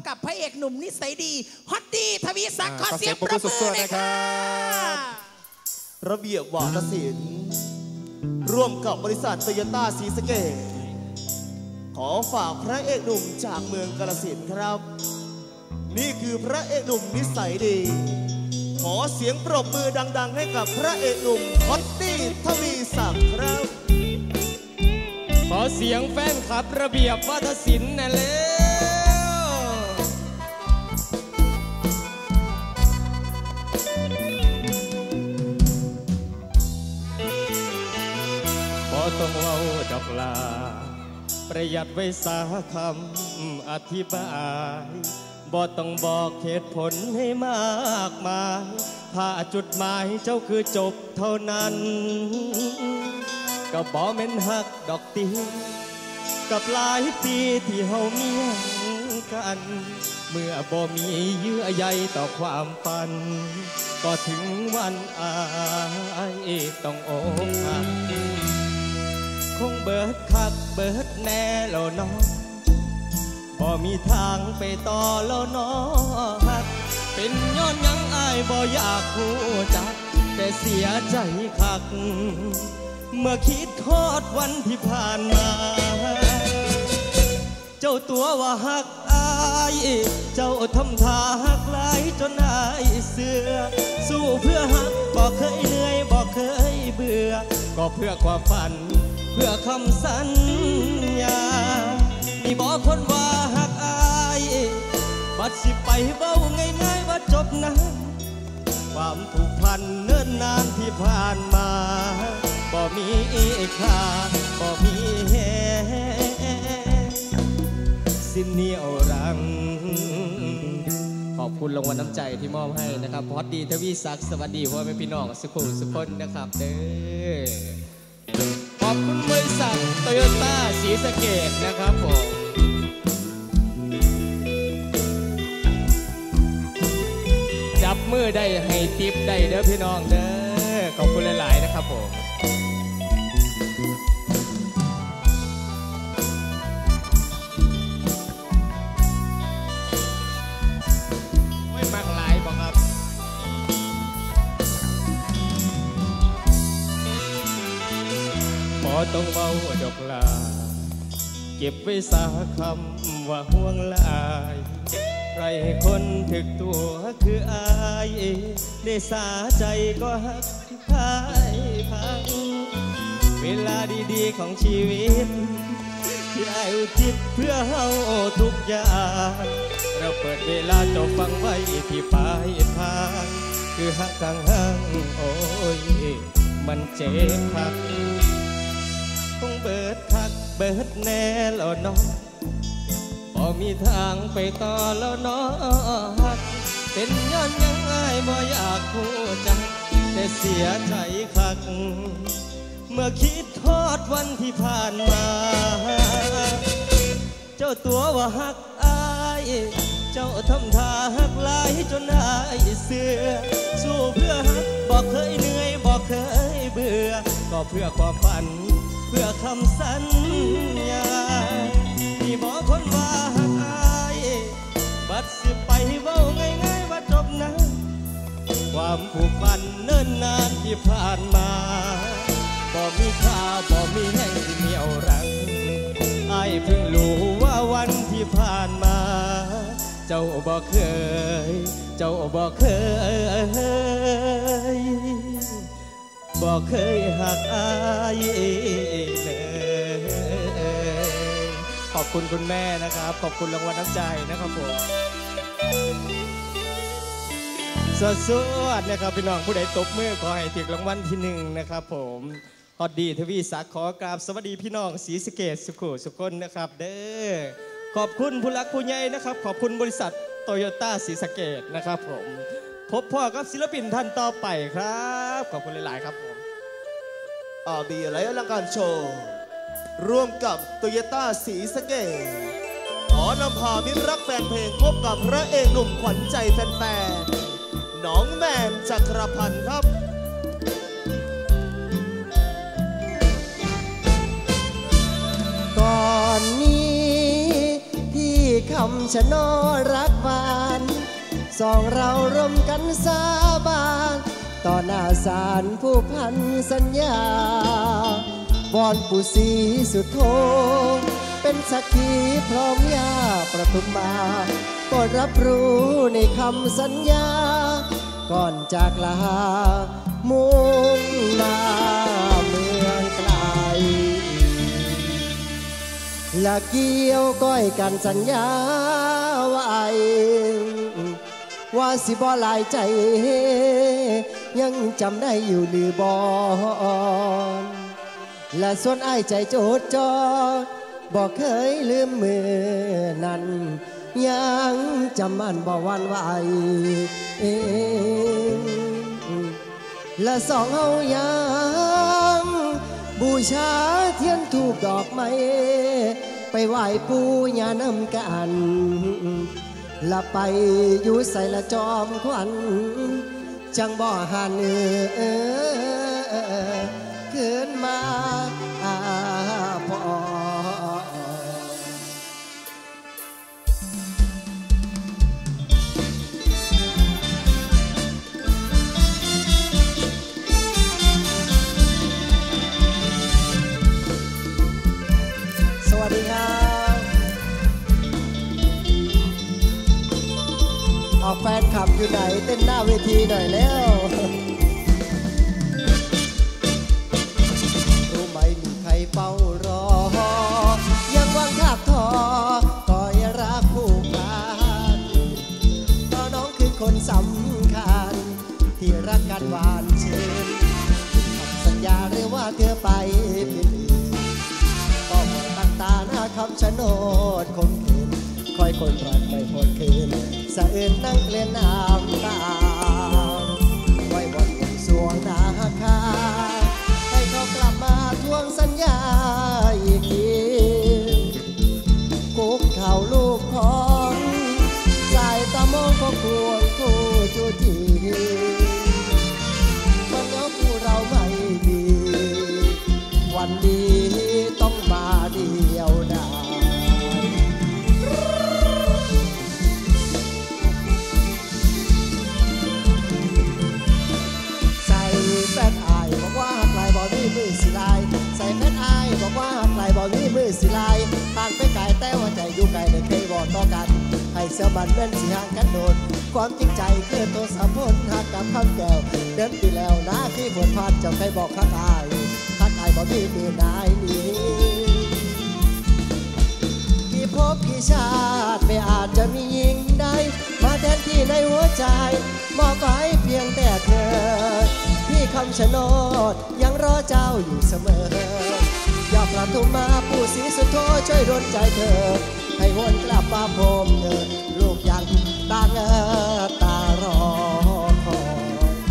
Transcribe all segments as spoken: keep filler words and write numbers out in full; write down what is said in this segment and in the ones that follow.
กับพระเอกหนุ่มนิสัยดีฮอตดี้ทวีศักดิ์ขอเสียงปรบมือเลยค่ะระเบียบวาทศิลป์ร่วมกับบริษัทโตโยต้าศรีสะเกษขอฝากพระเอกหนุ่มจากเมืองกาฬสินธุ์ครับนี่คือพระเอกหนุ่มนิสัยดีขอเสียงปรบมือดังๆให้กับพระเอกหนุ่มฮอตดี้ทวีศักดิ์ครับขอเสียงแฟนคลับระเบียบวาทศิลป์นั่นเลยบ่ต้องเว้าดอกลาประหยัดไว้สาคำอธิบายบ่ต้องบอกเหตุผลให้มากมายถ้าจุดหมายเจ้าคือจบเท่านั้นก็บ่แม่นฮักดอกตีกับหลายปีที่เฮามีกันเมื่อบ่มีเยื่อใยต่อความฝันก็ถึงวันอายต้องอกหักคงเบิดคักเบิดแน่แล้วน้องบ่มีทางไปต่อแล้วน้องฮักเป็นย้อนยังอายบ่อยากพูดจักแต่เสียใจคักเมื่อคิดทอดวันที่ผ่านมาเจ้าตัวว่าฮักอายเจ้าทำท่าฮักหลายจนอายเสือสู้เพื่อฮักบอกเคยเหนื่อยบอกเคยเบื่อก็เพื่อความฝันเพื่อคำสัญญามีบอกคนว่าฮักอายบัดสิไปเบ้าง่ายๆว่าจบนะความผูกพันเนิ่นนานที่ผ่านมาบ่มีค่าบ่มีแหสิ้นเหนียวรังขอบคุณรางวัลน้ำใจที่มอบให้นะครับฮอตดี้ทวีศักดิ์สวัสดีพ่อแม่พี่น้องสุขุมสุขคนนะครับเด้อขอบคุณบริษัทโตโยต้าศรีสะเกษนะครับผมจับมือได้ให้ทิปได้เด้อพี่น้องเด้อขอบคุณหลายๆนะครับผมโอ้ยมากหลายบอกครับพอต้องเบาดอกลาเก็บไว้สาคำว่าห่วงลายใครให้คนถึกตัวคืออายได้สาใจก็ฮักที่พายพังเวลาดีๆของชีวิตที่อายอุทิศเพื่อเฮาทุกอย่างเราเปิดเวลาจบฟังไว้ที่ปลายทางคือฮักกลางห้างโอ้ยมันเจ็บคักคงเบิดคักเบิดแน่แล้วน้องบ่มีทางไปต่อแล้วน้องฮักเป็นย้อนยังอายบ่อยากพูดจักแต่เสียใจคักเมื่อคิดทอดวันที่ผ่านมาเจ้าตัวว่าฮักอายเจ้าทำท่าฮักหลายจนอายเสือสู้เพื่อฮักบอกเคยเหนื่อยบอกเคยเบื่อก็เพื่อความฝันเพื่อคำสัญญาที่บอกคนว่าฮักอายบัดสิไปเว้าง่ายๆว่าจบนะความผูกพันเนิ่นนานที่ผ่านมาบ่มีค่าบ่มีแห่งที่เหนียวรังอายเพิ่งรู้ว่าวันที่ผ่านมาเจ้าบ่เคยเจ้าบ่เคยบ่เคยหักอายเลยขอบคุณคุณแม่นะครับขอบคุณรางวัลน้ำใจนะครับผมสวัสดีนะครับพี่น้องผู้ใดตบมือขอให้ถึงรางวัลที่หนึ่งนะครับผมฮอตดี้ทวีศักดิ์ขอกราบสวัสดีพี่น้องศรีสะเกษสุขุสุขคนนะครับเด้อขอบคุณผู้รักผู้ใหญ่นะครับขอบคุณบริษัทโตโยต้าศรีสะเกษนะครับผมพบพ่อกับศิลปินท่านต่อไปครับขอบคุณหลายๆครับผมอาบีอะไรอลังการโชว์ร่วมกับโตโยต้าศรีสะเกษขอนำพามิตรรักแฟนเพลงพบกับพระเอกหนุ่มขวัญใจแฟนๆน้องแมนจักรพันธ์ครับก่อนนี้ที่เคคำชะโนรักบานสองเราร่วมกันสาบานต่อหน้าศาลผู้พันสัญญาบอนปู่ศรีสุโธเป็นสักขีพร้อมยาประทุมมาโปรดรับรู้ในคำสัญญาก่อนจากลามุ่งหน้าเมืองไกลและเกี่ยวก้อยกันสัญญาไว้ว่าสิบ่หลายใจยังจำได้อยู่หรือบอและส่วนอ้ายใจโจดจอบอกเคยลืมมือนั้นยังจำมันบ่วันไหวและสองเฮายังบูชาเทียนธูปดอกไม้ไปไหว้ปู่ย่านำกันละไปอยู่ใส่ละจอมขวัญจังบ่หันเออขึ้นมาพอสวัสดีครับออกแฟนคลับอยู่ไหนเต้นหน้าเวทีหน่อยแล้วรู้ไหมมีใครเฝ้ารอยังวางทาบทอคอยรักผู้พันต่อน้องคือคนสำคัญที่รักกันหวานชื่นคำสัญญาหรือว่าเธอไปเป็นอื่นก็หมดตั้งตาหน้าคำชะโนดคมคืนคอยคนรักไม่พ้นคืนสะอื่นนั่งเล่นน้ำตาไว้บนบนสวงนาคาให้เขากลับมาทวงสัญญาอีกทีคุกเข่าลูกของสายตามองก็ควงคู่จูจีมันเอาคู่เราไม่ดีวันดีต้องมาเดียวดายแฟนอายบอกว่าหักไหลบ่มีมือสิลายใส่แฟนอายบอกว่าหักไหลบ่มีมือสิลายต่างไปไกลแต่ว่าใจอยู่ไกลได้เคยบอกต่อกันให้เสื้อมันเป็นสีห่างกันโดนความจริงใจคือตัวสะพนหักกับคำแก้วเดินไปแล้วนะที่ผลพานจะเคยบอกหักอายหักอายบ่มีมือนายนี้กี่พบกี่ชาติไม่อาจจะมียิ่งได้มาแทนที่ในหัวใจมอบไว้เพียงแต่เธอที่คำชะโนดยังรอเจ้าอยู่เสมออยากกลับทุ่มมาปู่ศรีสุโธช่วยดลใจเธอให้วนกลับมาพบเธอลูกยังตาเงอตารอคอย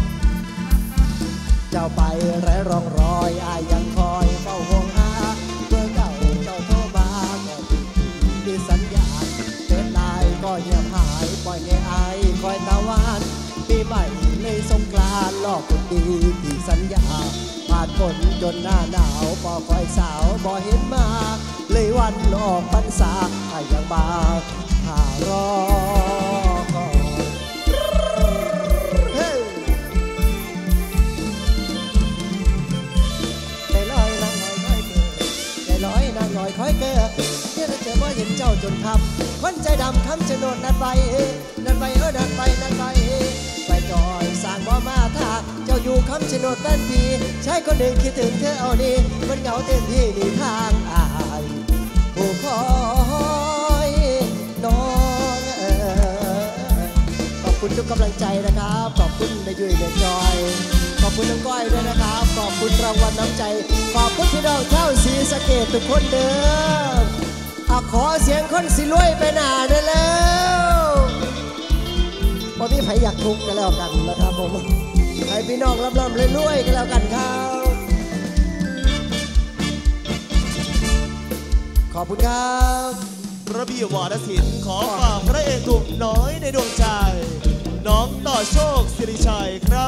เจ้าไปไร้ร่องรอยอายยังคอยเฝ้าห่วงหาเมื่อเก่าเจ้าโทรมาก็มีสัญญาณเดินลายก็เงียบหายปล่อยให้อายคอยตะวันปีใหม่ในสงกรานต์หลอกคนดีที่สัญญาผ่านฝนจนหน้าหนาวปอคอยสาวบ่เห็นมาเลยวันออกพรรษาให้ยังบาหารอเฮ้ใจลอยนางลอยค่อยเกิดใจลอยนางลอยค่อยเกิดเมื่อเจอว่าเห็นเจ้าจนคำคนใจดำคำชะโนดนัดไปนัดไปเออนัดไปนัดไปไปจอยสร้างบ่มาท่าเจ้าอยู่คำชะโนดแฟนพีใช้คนหนึ่งคิดถึงเธอเอานี่มันเหงาเต็มที่นี่ทางอายผู้คอยน้องเออขอบคุณทุกกำลังใจนะครับขอบคุณในยุ้ยในจอยขอบคุณน้องก้อยด้วยนะครับขอบคุณรางวัลน้ำใจขอบคุณพี่น้องชาวศรีสะเกษทุกคนเด้อขอเสียงคนสิรวยไปหน้าได้แล้วพอพี่ไผอยากทุกข์กันแล้วกันนะครับผมให้พี่น้องร่ำร่ำรวยๆกันแล้วกันครับขอบคุณครับระเบียบวาทศิลป์ขอฝากพระเอกหนุ่มน้อยในดวงใจน้องต่อโชคสิริชัยครับ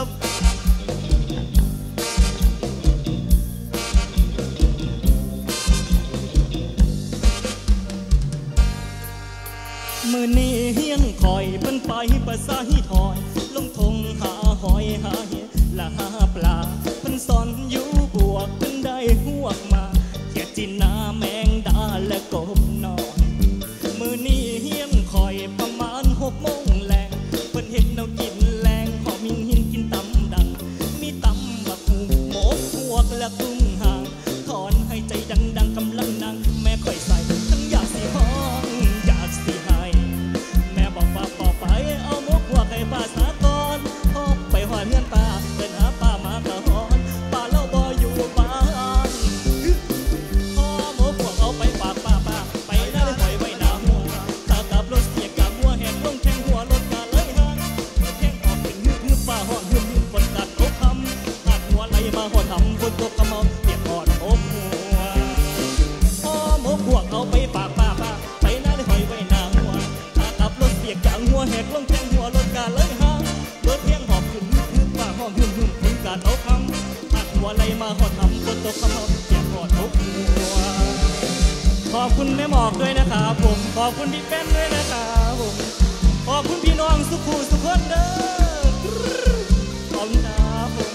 ขอนี้เฮียนคอยเพิ่นไปประสาหิถอยลงทงหาหอยหาเห็ดและหาปลาเพิ่นสอนอยู่บวกเพิ่นได้หวกมาเขียดจินนาแมงดาและกบนอนมือนี้เฮียนคอยประมาณหกโมงแลงเพิ่นเห็ดแนวกินแรงหอมินหินกินตำดังมีตำบักหูหมกพวกและกุ้งหางถอนให้ใจดังๆกำลังนั่งแม่ค่อยใส่ทั้งอยากสิห้องอยากสิให้แม่บอกว่าปอไปเอาหมกพวกให้ป้าสากรพบไปหอดเฮือนป้าเดินหาป้ามากระหอนป้าเล่าบ่อยู่บ้านพอหมกพวกเอาไปฝากป้าป้าไปได้ปล่อยไว้หน้าหัวตากับรถเสียกับหัวแหกลงแข้งหัวรถกาเลยหางแข้งออกเป็นฮึบฮึบป้าหอนฮึบฮึบฝนกัดอกคำหักหัวไหลมาหอดทำฝนตกกระเมาเปียกหอดอกหัวพอหมกพวกเอาไปฝากป้าป้าไปได้ปล่อยไว้หน้าหัวตากับรถเสียกับหัวแหกลงแข้งหัวรถกาเลยหางรถเพียงหอบขึ้นฮึบฮึบป้าหอมฮึบฮึบฝนกัดอกคำหักหัวไหลมาหอดทำฝนตกกระเมาเปียกหอดอกหัวขอบคุณแม่หมอกด้วยนะครับผมขอบคุณพี่แป้นด้วยนะครับผมขอบคุณพี่น้องสุขุสุขคนเด้อขอบคุณครับผม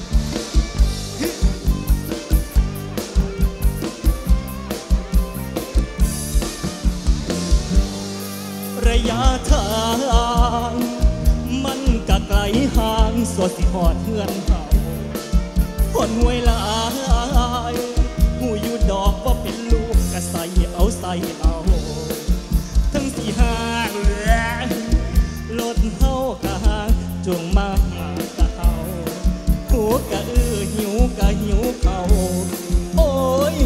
ระยะทางมันกะไกลห่างสวดสิหอดเฮือนเขาคนหวยหลายหูอยู่ดอกว่าเป็นลูกกะใส่เอาใส่เอาทั้งสี่ห้างเหลือรถเฮากะหางจงมามากะเฮาหัวกะอื้อหิวกะหิวเขาโอ้ย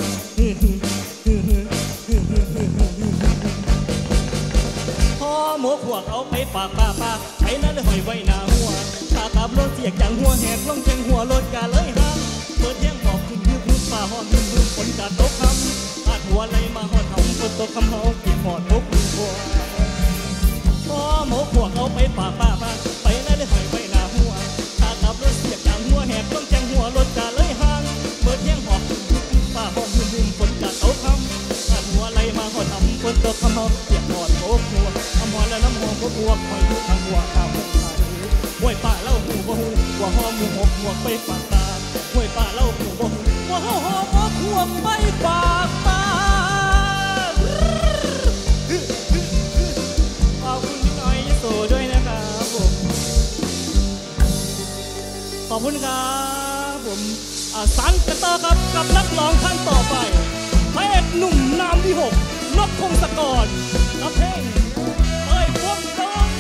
พ่อหมกพวกเอาไปฝากป้าป้าไปนั่นเลยหอยไว้หน้าหัวถ้าขับรถเสียกจังหัวแหกลงเชียงหัวรถกะเลยหางเปิดเที่ยงบอกขึ้นฮึบฮึบป้าหอมฮึบฮึบฝนกะตกคำอาดหัวไหลมาหอดทำฝนตกคำเฮาเปียกหอดตกหัวพ่อหมกพวกเอาไปฝากป้าป้าไปนั่นเลยหอยไว้หน้าหัวถ้าขับรถเสียกจังหัวแหกลงเชียงหัวรถกะเลยหางเปิดเที่ยงบอกขึ้นฮึบฮึบป้าหอมฮึบฮึบฝนกะตกคำอาดหัวไหลมาหอดทำฝนตกคำเฮาเปียกหอดตกหัวอมรและน้ำหอมพวกพวกคอยอยู่ทางหัวข้าวหงไทยห้วยป่าเล่าหูบ่หูว่าหอมหมูหกหัวไปฝากตาห้วยป่าเล่าหูบ่หูว่าหอมหกหัวไปฝากตาขอบคุณพี่น้อยยโสด้วยนะครับผมขอบคุณครับผมสังกตาครับกับนักร้องท่านต่อไปพระเอกหนุ่มนามที่หกนกพงศกรกับเพลงเอ้ยพวกน้อง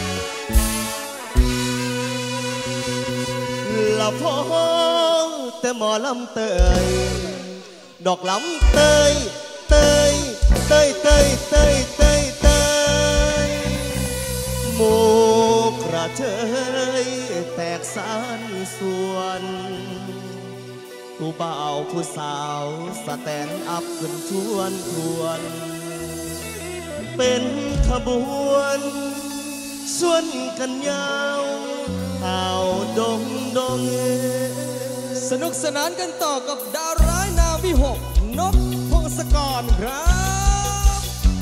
ละพอแต่หมอลำเตยดอกลำเตยเตยเตยเตยเตยเตยเตยหมูกระเทยแตกสานส่วนผู้บ่าวผู้สาวสแตนอัพขึ้นทวนทวนเป็นขบวนส่วนกันยาวเอาดงดงสนุกสนานกันต่อกับดาวร้ายนามวิหกนกพงศกรครับ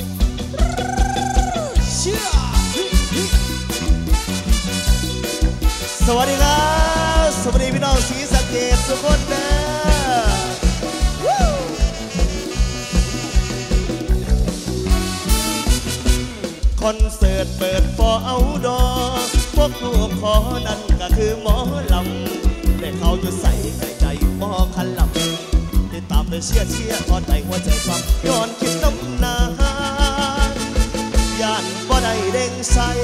เชื่อสวัสดีครับสวัสดีพี่น้องศรีสะเกษทุกคนนะคอนเสิร์ตเปิดฟอร์เอาดอพวกลูกขอนั่นก็คือหมอลำแต่เขาอยู่ใส่ใจใจหมอคันลำติดตามเลยเชียร์เชียร์ทอดใจหัวใจฟังย้อนคิดน้ำนานย่านบ่ได้เด้งใส่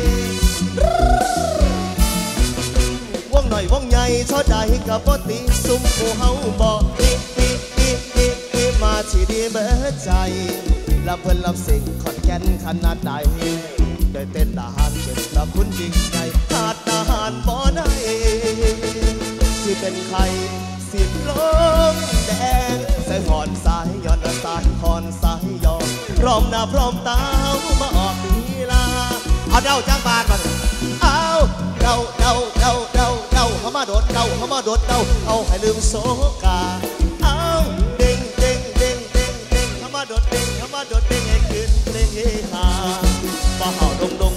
วงหน่อยวงใหญ่ทอดใจกับบ่ตีซุ่มผู้เฮาบอกอีอีอีอีอีมาที่ดีเบิดใจลำเพิ่นลำสิ่งขอนแก่นขนาดใดได้เต้นทหารเป็นพระคุณยิ่งใหญ่ขาดทหารบ่ได้ที่เป็นใครสิบลมแดงใส่ขอนสายย้อนสายขอนสายย้อนพร้อมหน้าพร้อมตามาออกลีลาเอาเดาจ้างบานมาเอาเดาเดาเดาเดาเดาเขามาโดดเดาเขามาโดดเดาเอาให้ลืมโศกาเอาเด้งเด้งเด้งเด้งเด้งเขามาโดดเด้งเขามาโดดเด้งให้ขึ้นเพลงเฮฮาบ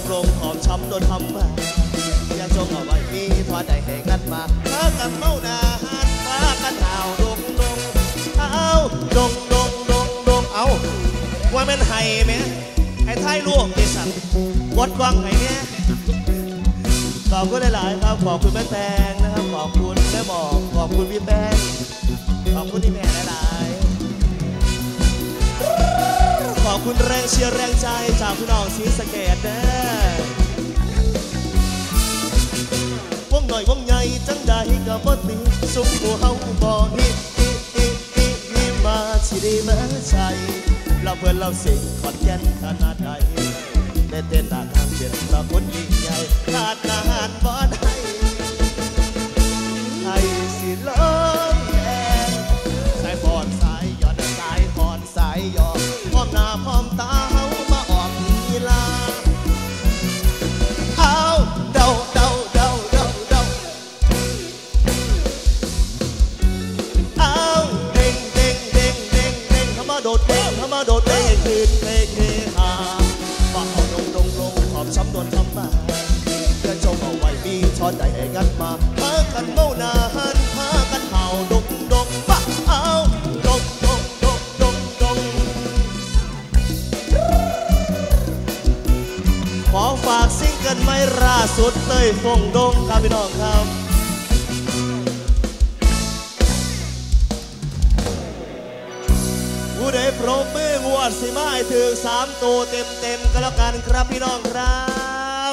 ปรงหอมช้ำโดนทำมาอย่าจงเอาไว้มีทอดได้ให้กันมาพากันเมาหนาหันพากันหาวดงดงเอาดงดงดงดงเอาว่ามันไห้ไหมไอ้ท้ายลูกดิสันวดกว้างไห้เนี่ยขอบคุณหลายๆครับขอบคุณแม่แตงนะครับขอบคุณแม่หมอกขอบคุณพี่แป้งขอบคุณที่แม่หลายๆขอบคุณแรงเชียร์แรงใจจากพี่น้องศรีสะเกษนะวงหน่อยวงใหญ่จังได้กับบ่ตีสุขหัวเฮาบ่ฮิฮิฮิฮิฮิมาสิได้มาใช่เราเพื่อนเราสิขอนแก่นขนาดใดได้เต้นหน้าทางเจ็ดเราคนยิ่งใหญ่ขาดอาหารบ่ได้ไอ้สิลงแกงสายพรสายหยอดสายพรสายหยอดพร้อมหน้าพร้อมตาเฮามาออกลีลาเอาเดาเดาเดาเดาเดาเอาเด้งเด้งเด้งเด้งเด้งเข้ามาโดดเด้งเข้ามาโดดเด้งคืนเพลงเฮฮาว่าเอาลงลงลงขอบช้ำโดนทำมาเพื่อจงเอาไว้มีช้อนได้ให้กันมาพากันเมาหน้าหันพากันเห่าดงดงบ้าเอาดงดงดงดงดงขอฝากซิงเกิลใหม่ล่าสุดเต้ยฟงดงครับพี่น้องครับผู้ใดโปรบมืองวดสิมาให้ถึงสามตัวเต็มเต็มก็แล้วกันครับพี่น้องครับ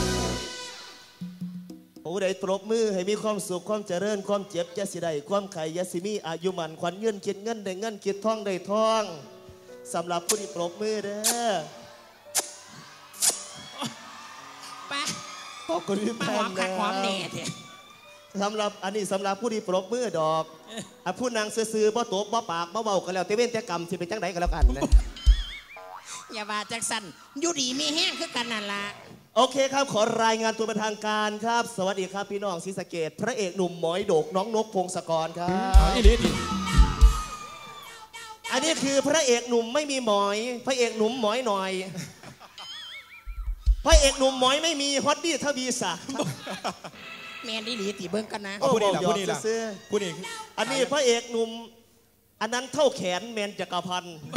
ผู้ใดปรบมือให้มีความสุขความเจริญความเจ็บยาสิได้ความไข่ยาสิมีอายุมันขวัญยืนคิดเงินได้เงินคิดทองได้ทองสำหรับผู้ที่ปรบมือเด้อไปขอบคุณพี่แพนนะสำหรับอันนี้สำหรับผู้ที่ปรบมือดอกผู้นางซื้อๆบ่โตบ่ปากบ่เบากันแล้วแต่เว้นแต่กรรมสิเป็นจังไดกันแล้วกันนะอย่าว่าจักสันอยู่ดีมีแห้งคือกันนั่นละโอเคครับขอรายงานตัวเป็นทางการครับสวัสดีครับพี่น้องศรีสะเกษพระเอกหนุ่มหมอยโดกน้องนกพงศกรครับอันนี้คือพระเอกหนุ่มไม่มีหมอยพระเอกหนุ่มหมอยหน่อยพระเอกหนุ่มหมอยไม่มีฮอตดี้ทวีศักดิ์แมนดีหลีตีเบิ้งกันนะโอ้พูดนี่ละพูดนี่ละพูดนี่อันนี้พระเอกหนุ่มอันนั้นเท่าแขนแมนจักรพันธ์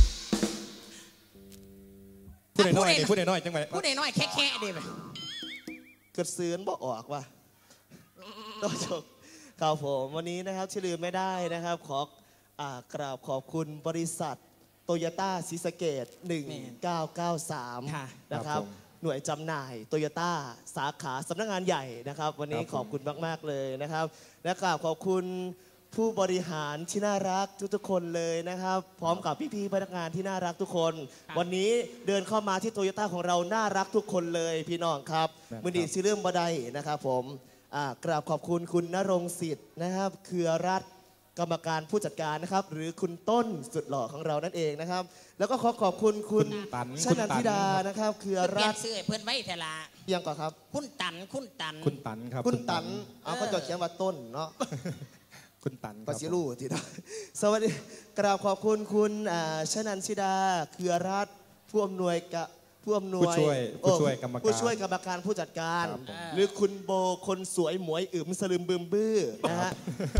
พูดน้อยๆพูดน้อยๆจังไหมพูดน้อยๆแค่ๆดิไปเกิดซื้อบ่ออกว่ะต้องจบข่าวผมวันนี้นะครับที่ลืมไม่ได้นะครับขอกราบขอบคุณบริษัทโตโยต้าศรีสะเกษหนึ่งเก้าเก้าสามนะครับหน่วยจำหน่ายโตโยต้าสาขาสำนักงานใหญ่นะครับวันนี้ขอบคุณมากๆเลยนะครับและกราบขอบคุณผู้บริหารที่น่ารักทุกๆคนเลยนะครับพร้อมกับพี่ๆพนักงานที่น่ารักทุกคนวันนี้เดินเข้ามาที่โตโยต้าของเราน่ารักทุกคนเลยพี่น้องครับมือดีซีเรื่องบันไดนะครับผมกราบขอบคุณคุณณรงค์สิทธิ์นะครับเครือรัฐกรรมการผู้จัดการนะครับหรือคุณต้นสุดหล่อของเรานั่นเองนะครับแล้วก็ขอขอบคุณคุณชนันทิดานะครับเครือรัฐเสื้อเพื่อนไว้แต่ละยังก่อนครับคุณตันคุณตันคุณตันครับคุณตันเอาก็จะเขียนว่าต้นเนาะคุณตันก็สิรู้ทีเดียวสวัสดีกราบขอบคุณคุณชนันทิดาเครือรัฐผู้อำนวยกับผู้อำนวยผู้ช่วยผู้ช่วยกรรมการผู้ช่วยกรรมการผู้จัดการหรือคุณโบคนสวยหมวยอึมสลืมบึมบื้อนะฮะ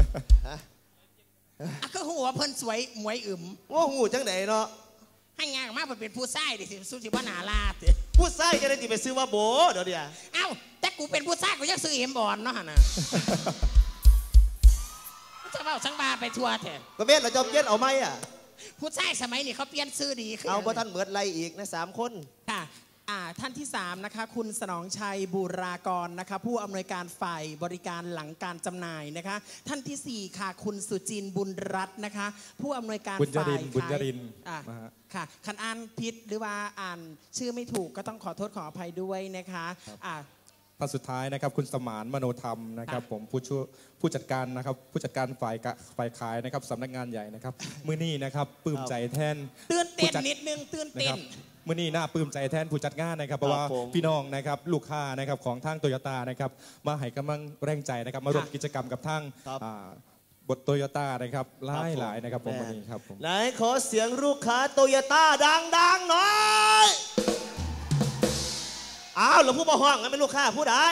ก็หัวเพิ่นสวยหมวยอึมว่าหูจังไหนเนาะให้งานมากเป็นผู้ชายดิสิสุจิบ้านาลาดผู้ชายจะได้ติไปซื้อว่าโบเดี๋ยวเดี๋ยวเอ้าแต่กูเป็นผู้ชายกูยังซื้อเอ็มบอลเนาะฮะนะจะเล่าสังบาไปทัวร์แทนก็เบ็ดเราจะเปลี่ยนเอาไหมอ่ะผู้ชายสมัยนี้เขาเปลี่ยนซื้อดีขึ้นเอาเพราะท่านเหมือนไรอีกนะสามคนค่ะท่านที่สามนะคะคุณสนองชัยบูรากรนะคะผู้อำนวยการฝ่ายบริการหลังการจำหน่ายนะคะท่านที่สี่ค่ะคุณสุจินบุญรัตน์นะคะผู้อำนวยการฝ่ายบุญยรินค่ะคันอ่านผิดหรือว่าอ่านชื่อไม่ถูกก็ต้องขอโทษขออภัยด้วยนะคะท่านสุดท้ายนะครับคุณสมานมโนธรรมนะครับผมผู้ช่วยผู้จัดการนะครับผู้จัดการฝ่ายฝ่ายขายนะครับสำนักงานใหญ่นะครับมื้อนี้นะครับปลื้มใจแทนตื่นเต้นนิดนึงตื่นเต้นมื่อนี้น่าปลื้มใจแทนผู้จัดงานนะครับเพราะว่าพี่น้องนะครับลูกค้านะครับของทางโตโยต้านะครับมาให้กำลังแรงใจนะครับมาร่วมกิจกรรมกับทางบทโตโยต้านะครับหลายหลายนะครับผมวันนี้ครับผมไหนขอเสียงลูกค้าโตโยต้าดังๆหน่อยอหรือผู้บ่ห้องงั้นเป็นลูกค้าผู้ใด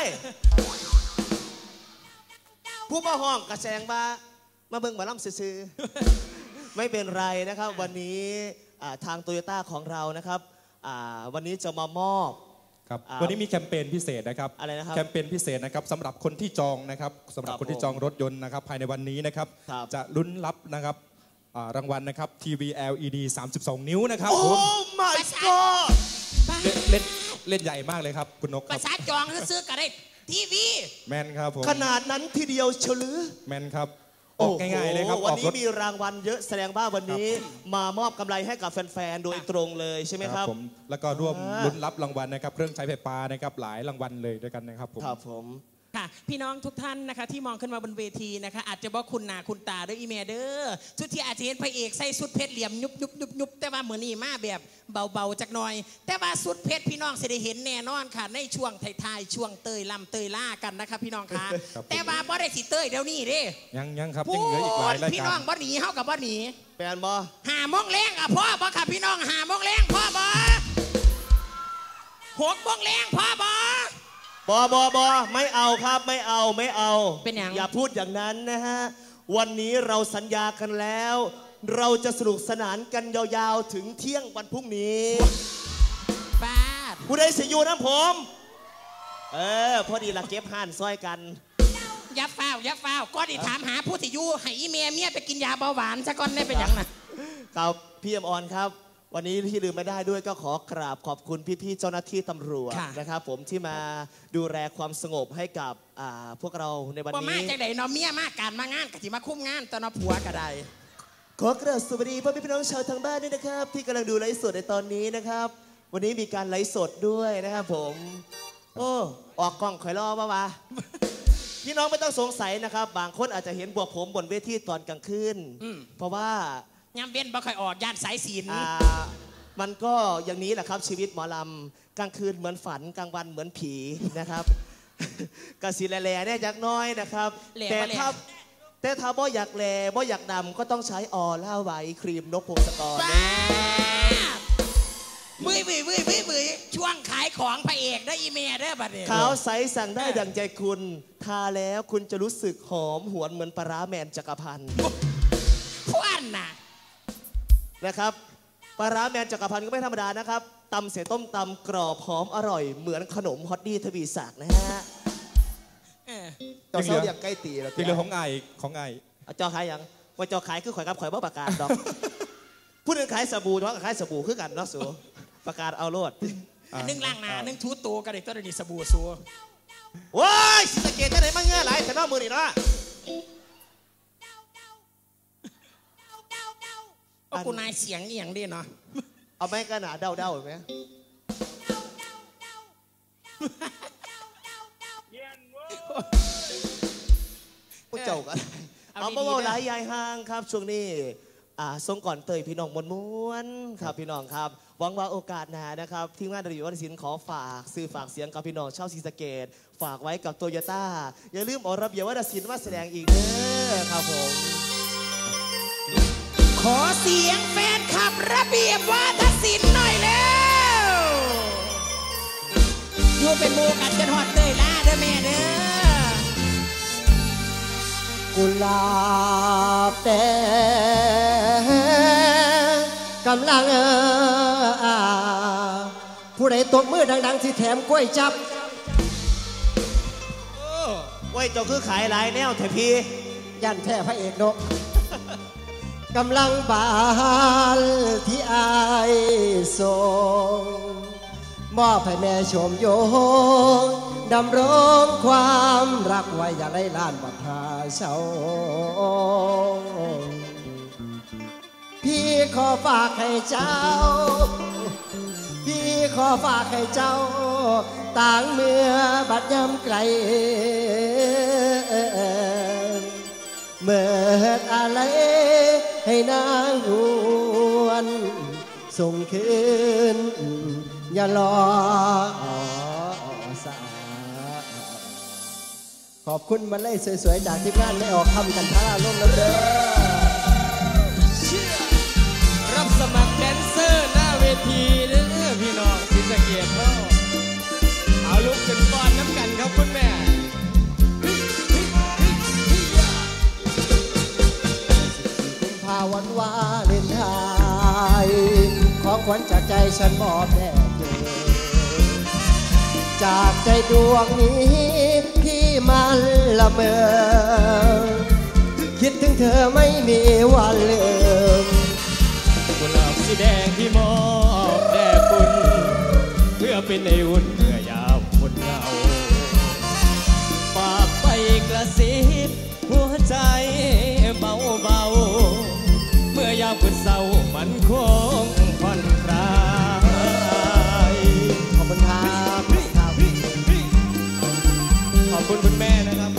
ผู้บ่ห้องกระแสงมามาเบิ่งมาล่ำซื่อๆไม่เป็นไรนะครับวันนี้ทางโตโยต้าของเรานะครับวันนี้จะมามอบครับวันนี้มีแคมเปญพิเศษนะครับอะไรนะครับแคมเปญพิเศษนะครับสำหรับคนที่จองนะครับสำหรับคนที่จองรถยนต์นะครับภายในวันนี้นะครับจะลุ้นรับนะครับรางวัลนะครับทีวี แอล อี ดี สามสิบสอง นิ้วนะครับโอ้ my god เล่นเล่นใหญ่มากเลยครับคุณนกภาษาจองซื้อกันได้ทีวีแมนครับผมขนาดนั้นทีเดียวเฉลือแมนครับออกง่ายๆเลยครับวันนี้มีรางวัลเยอะแสดงว่าวันนี้มามอบกำไรให้กับแฟนๆโดยตรงเลยใช่ไหมครับผมแล้วก็ร่วมลุ้นรับรางวัลนะครับเครื่องใช้ไฟฟ้านะครับหลายรางวัลเลยด้วยกันนะครับผมครับผมค่ะพี่น้องทุกท่านนะคะที่มองขึ้นมาบนเวทีนะคะอาจจะบอกคุณหนาคุณตาด้วยอีเมเดอร์ชุดที่อาจจะเห็นพระเอกใส่สุดเพชรเหลี่ยมยุบยุบยุบยุบแต่ว่าเหมือนนี่มาแบบเบาๆจักหน่อยแต่ว่าสุดเพชรพี่น้องจะได้เห็นแน่นอนค่ะในช่วงท้ายๆช่วงเตยลำเตยล่ากันนะคะพี่น้องคะแต่ว่าบ่ได้สิเตยเดี๋ยวนี้เด้ยังยังครับยังเหลืออีกหลายรายการพี่น้องบ่หนีเฮากับบ่หนีแปลนบ่หาโมงแรงอ่ะพ่อบ่ค่ะพี่น้องหาโมงแรงพ่อบ่หกโมงแรงพ่อบ่บอบอบอไม่เอาครับไม่เอาไม่เอาเป็นอย่างอย่าพูดอย่างนั้นนะฮะวันนี้เราสัญญากันแล้วเราจะสนุกสนานกันยาวๆถึงเที่ยงวันพรุ่งนี้ป้าผู้ใดเสียอยู่นะผมเออพอดีละเก็บห่านซอยกันยับเฝ้ายับเฝ้าก็ดิถามหาผู้ที่อยู่ให้อีเมียเมียไปกินยาเบาหวานซะก่อนได้เป็นอย่างน่ะครับพี่อมรครับวันนี้ที่ลืมไม่ได้ด้วยก็ขอกราบขอบคุณพี่ๆเจ้าหน้าที่ตำรวจนะครับผมที่มาดูแลความสงบให้กับพวกเราในวันนี้ว่ามาจากไหนนอเมียมากการมางานกะทิมาคุ้มงานตอนนอผัวกระไดขอกราบสวัสดีพ่อพี่น้องชาวทางบ้านด้วยนะครับที่กำลังดูไลฟ์สดในตอนนี้นะครับวันนี้มีการไลฟ์สดด้วยนะครับผมโอ้ออกกล้องคอยรอป่าวะพี่น้องไม่ต้องสงสัยนะครับบางคนอาจจะเห็นบวกผมบนเวทีตอนกลางคืนเพราะว่ายามเว้นบ่ค่อยออกย่านสายศีลมันก็อย่างนี้แหละครับชีวิตหมอลำกลางคืนเหมือนฝันกลางวันเหมือนผีนะครับกระสีแหล่ๆเนี่ยจากน้อยนะครับแต่ถ้าแต่ถ้าบ่อยากแหล่บ่อยากดำก็ต้องใช้ออล่าไวครีมนกพงศกรมือมือมือมือมือช่วงขายของพระเอกได้อีเมลได้บัดนี้ขาวใสสั่งได้ดังใจคุณทาแล้วคุณจะรู้สึกหอมหวนเหมือนปลาร้าแมนจักรพันธ์พวนน่ะนะครับปลาร้าแมนจักรพันธ์ก็ไม่ธรรมดานะครับตำเสต้มตำกรอบหอมอร่อยเหมือนขนมฮอตดี้ทวีศักดิ์นะฮะต่อเสาเรียกใกล้ตีแล้วตีเรื่องของไอของไอจอขายยังว่าจอขายคือข่อยกับข่อยบ่ประกาศดอกผู้นึงขายสบู่ว่าขายสบู่คือกันเนาะสูประกาศเอาโลดนึ่งล่างนานึ่งทูโตกันเลยตัวนี้สบู่สูว้ายสิสเกตจะไหนมาเงี้ยหลายแต่นอกมือนี่เนาะเอากูนายเสียงเอียงดิเนาะเอาไม่กันหนาเดาเดาไหมผู้เจ้ากันเอาเบาๆหลายยายห่างครับช่วงนี้ทรงก่อนเตยพี่น้องมวลม้วนครับพี่น้องครับหวังว่าโอกาสหน้านะครับทีมงานดริวัฒนศิลป์ขอฝากสื่อฝากเสียงกับพี่น้องชาวศรีสะเกษฝากไว้กับโตโยต้าอย่าลืมออกระเบียบวัฒนศิลป์มาแสดงอีกเด้อครับผมขอเสียงแฟนคลับระเบียบวาทศิลป์หน่อยแล้วอยู่เป็นโมกันจนหอดเตยล่าเด้อแม่เด้อกุหลาบแดงกำลังเออผู้ใดตบมือดังๆที่แถมกล้วยจับกล้วยเจ้าคือขายหลายแนวแถพี่ยันแท้พระเอกนกกำลังบานที่อายส่งมอบให้แม่ชมโยงดำรงความรักไว้อย่าไร้ล้านบัดหาเช้าพี่ขอฝากให้เจ้าพี่ขอฝากให้เจ้าต่างเมื่อบัดยำไกลเมื่ออะไรให้นางหวนส่งคืนอย่ารอสาขอบคุณมาเล่สวยๆจากที่งานไม่ออกทำกันท่าลงแล้วเด้อรับสมัครแดนเซอร์หน้าเวทีเด้อพี่น้องศรีสะเกษเอาเอาขวัญจากใจฉันมอบแด่เธอจากใจดวงนี้ที่มันละเมอคิดถึงเธอไม่มีวันลืมกุหลาบสีแดงที่มอบแด่คุณเพื่อเป็นในอุ่นเมื่อยามคนเหงาฝากไปกระซิบหัวใจเบาเบาเมื่อยามคุณเศร้ามันคงผ่อนคลายขอบคุณครับขอบคุณคุณแม่นะครับ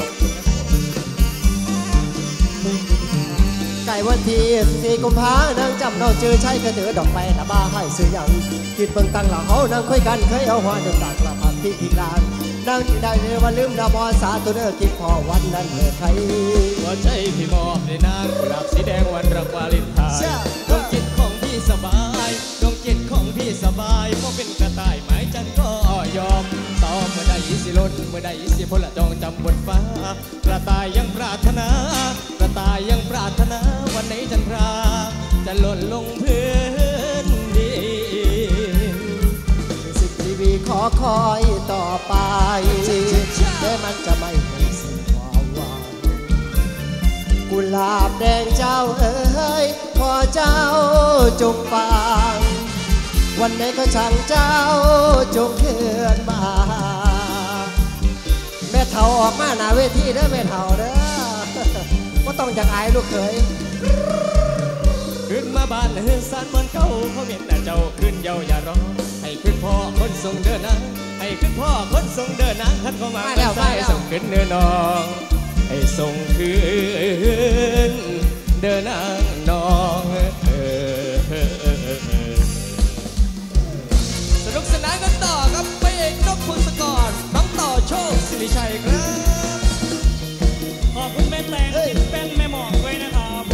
ไก่วันที่สี่กุมภานั่งจำนองจือใช้กระเถือดอกไปละบ้าให้ซื้อยังคิดเบิ่งตั้งหลังเขานั่งคุยกันเคยเอาหัวเดินตากละพักที่ทิ้งลางนั่งที่ได้ในวันลืมดาบอสาตัวเด้อคิดพอวันนั้นเมื่อใครหัวใจพี่มอบในนางกุหลาบสีแดงวันรักวาเลนไทน์ดวงจิตของพี่สบายดวงจิตของพี่สบายเพราะเป็นกระต่ายหมายจันก็ยอมต่อเมื่อใดสิล้นเมื่อใดสิพลจองจำบนฟ้ากระต่ายยังปรารถนากระต่ายยังปรารถนาวันไหนจันทราจะหล่นลงพื้นดินสิบทีวีขอคอยต่อไปแต่มันจะไม่เป็นสิ่งความหวังกุหลาบแดงเจ้าเอ๋ยขอเจ้าจงฟังวันไหนก็ช่างเจ้าจงเคลื่อนมาแม่เฒ่าออกมาหน้าเวทีเด้อแม่เฒ่าเด้อก็ต้องจากอายลูกเขยขึ้นมาบ้านเฮือนสานมันเก่าเขาเม็ดแต่เจ้าขึ้นเยาอย่ารอให้ขึ้นพ่อคนทรงเดินนะให้ขึ้นพ่อคนทรงเดินนะขันเข้ามาเป็นสายส่งขึ้นเดินน้องให้ส่งขึ้นเดินนางน้องสนุกสนานกันต่อครับไปเอกนกพงศกรน้องต่อโชคสิริชัยครับขอบคุณแม่แตงติดเป็นแม่หมอกไว้นะครับ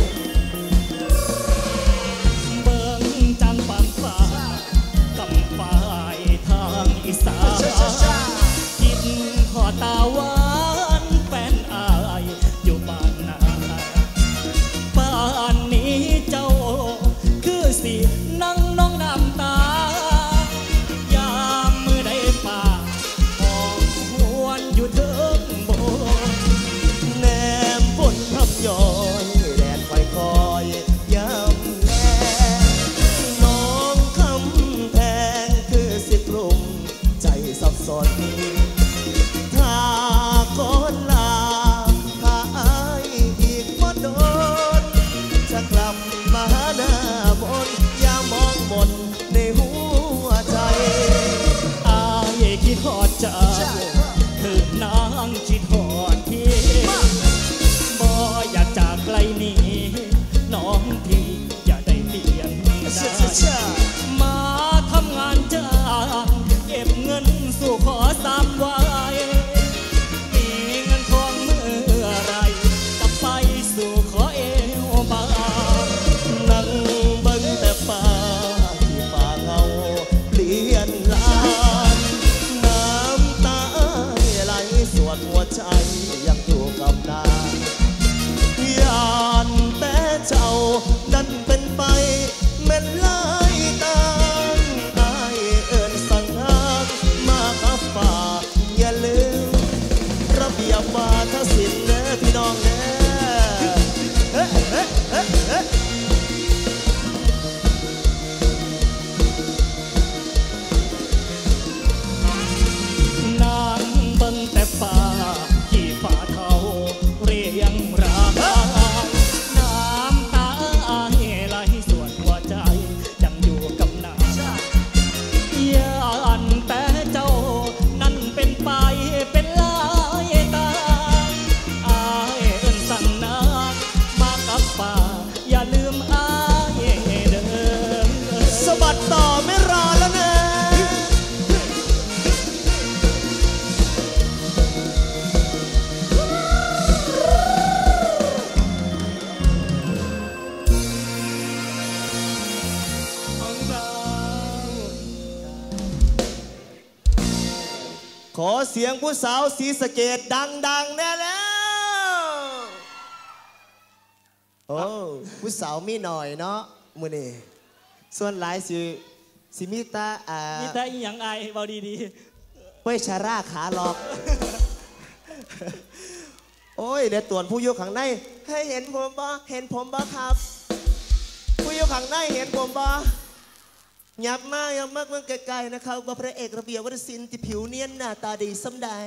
เบิ่งจันทร์ปานฟ้ากำปายทางอีสานกินขอตาหวานแฟนอายอยู่บ้านนาบ้านนี้เจ้าคือสินั่งน้องน้ำตายามมือได้ป่าหอมหวนอยู่เถิงโบแนมฝนทำย้อยแดดคอยคอยย้ำแลน้องคำแพงคือสิกลุ่มใจสับสนถ้าก่อนลาถ้าอายอีกบ่โดนจะกลับมาหน้ามนอย่ามองมนในหัวใจอายคิดฮอดเจ้าเถิดนางคิดฮอดพี่บ่อยากจากไกลนี้น้องพี่อย่าได้เปลี่ยนใจมาทำงานจ้างเก็บเงินสู่ขอสามไว้มีเงินทองเมื่อไรกลับไปสู่ขอเอวบางนั่งเบิ่งแต่ฟ้าที่ฟ้าเงาเปลี่ยนลานน้ำตาไหลส่วนหัวใจยังอยู่กับนางยานแต่เจ้านั้นเป็นไปแม่นลายตางอายเอิ้นสั่งงานมากับฟ้าอย่าลืมระเบียบวาทศิลป์เด้อพี่น้องเด้อเฮ้เฮ้เฮ้เฮ้นางเบิ่งแต่ฟ้าที่ฝ่าเทาเรียงรางน้ำตาไหลส่วนหัวใจยังอยู่กับนางย่านแต่เจ้านั่นเป็นไปเป็นลายตาอายเอิ้นสั่งนางมากับฟ้าอย่าลืมอายเด้อสะบัดต่อไม่รอแล้วนะขอเสียงผู้สาวศรีสะเกษดังๆแน่แล้วโอ้ผู้สาวมีหน่อยเนาะมื้อนี้ส่วนหลายสิสิมิตาอ่ามีตาอีหยังไอเบาดีๆเป้ยชาร่าขาหลอกโอ้ยเดี๋ยวตรวจผู้อยู่ข้างในให้เห็นผมบ่เห็นผมบ่ครับผู้อยู่ข้างในเห็นผมบ่หยับมากหยับมากเมื่อไกลๆนะครับว่าพระเอกระเบียบวรศิลป์ที่ผิวเนียนหน้าตาดีสำใด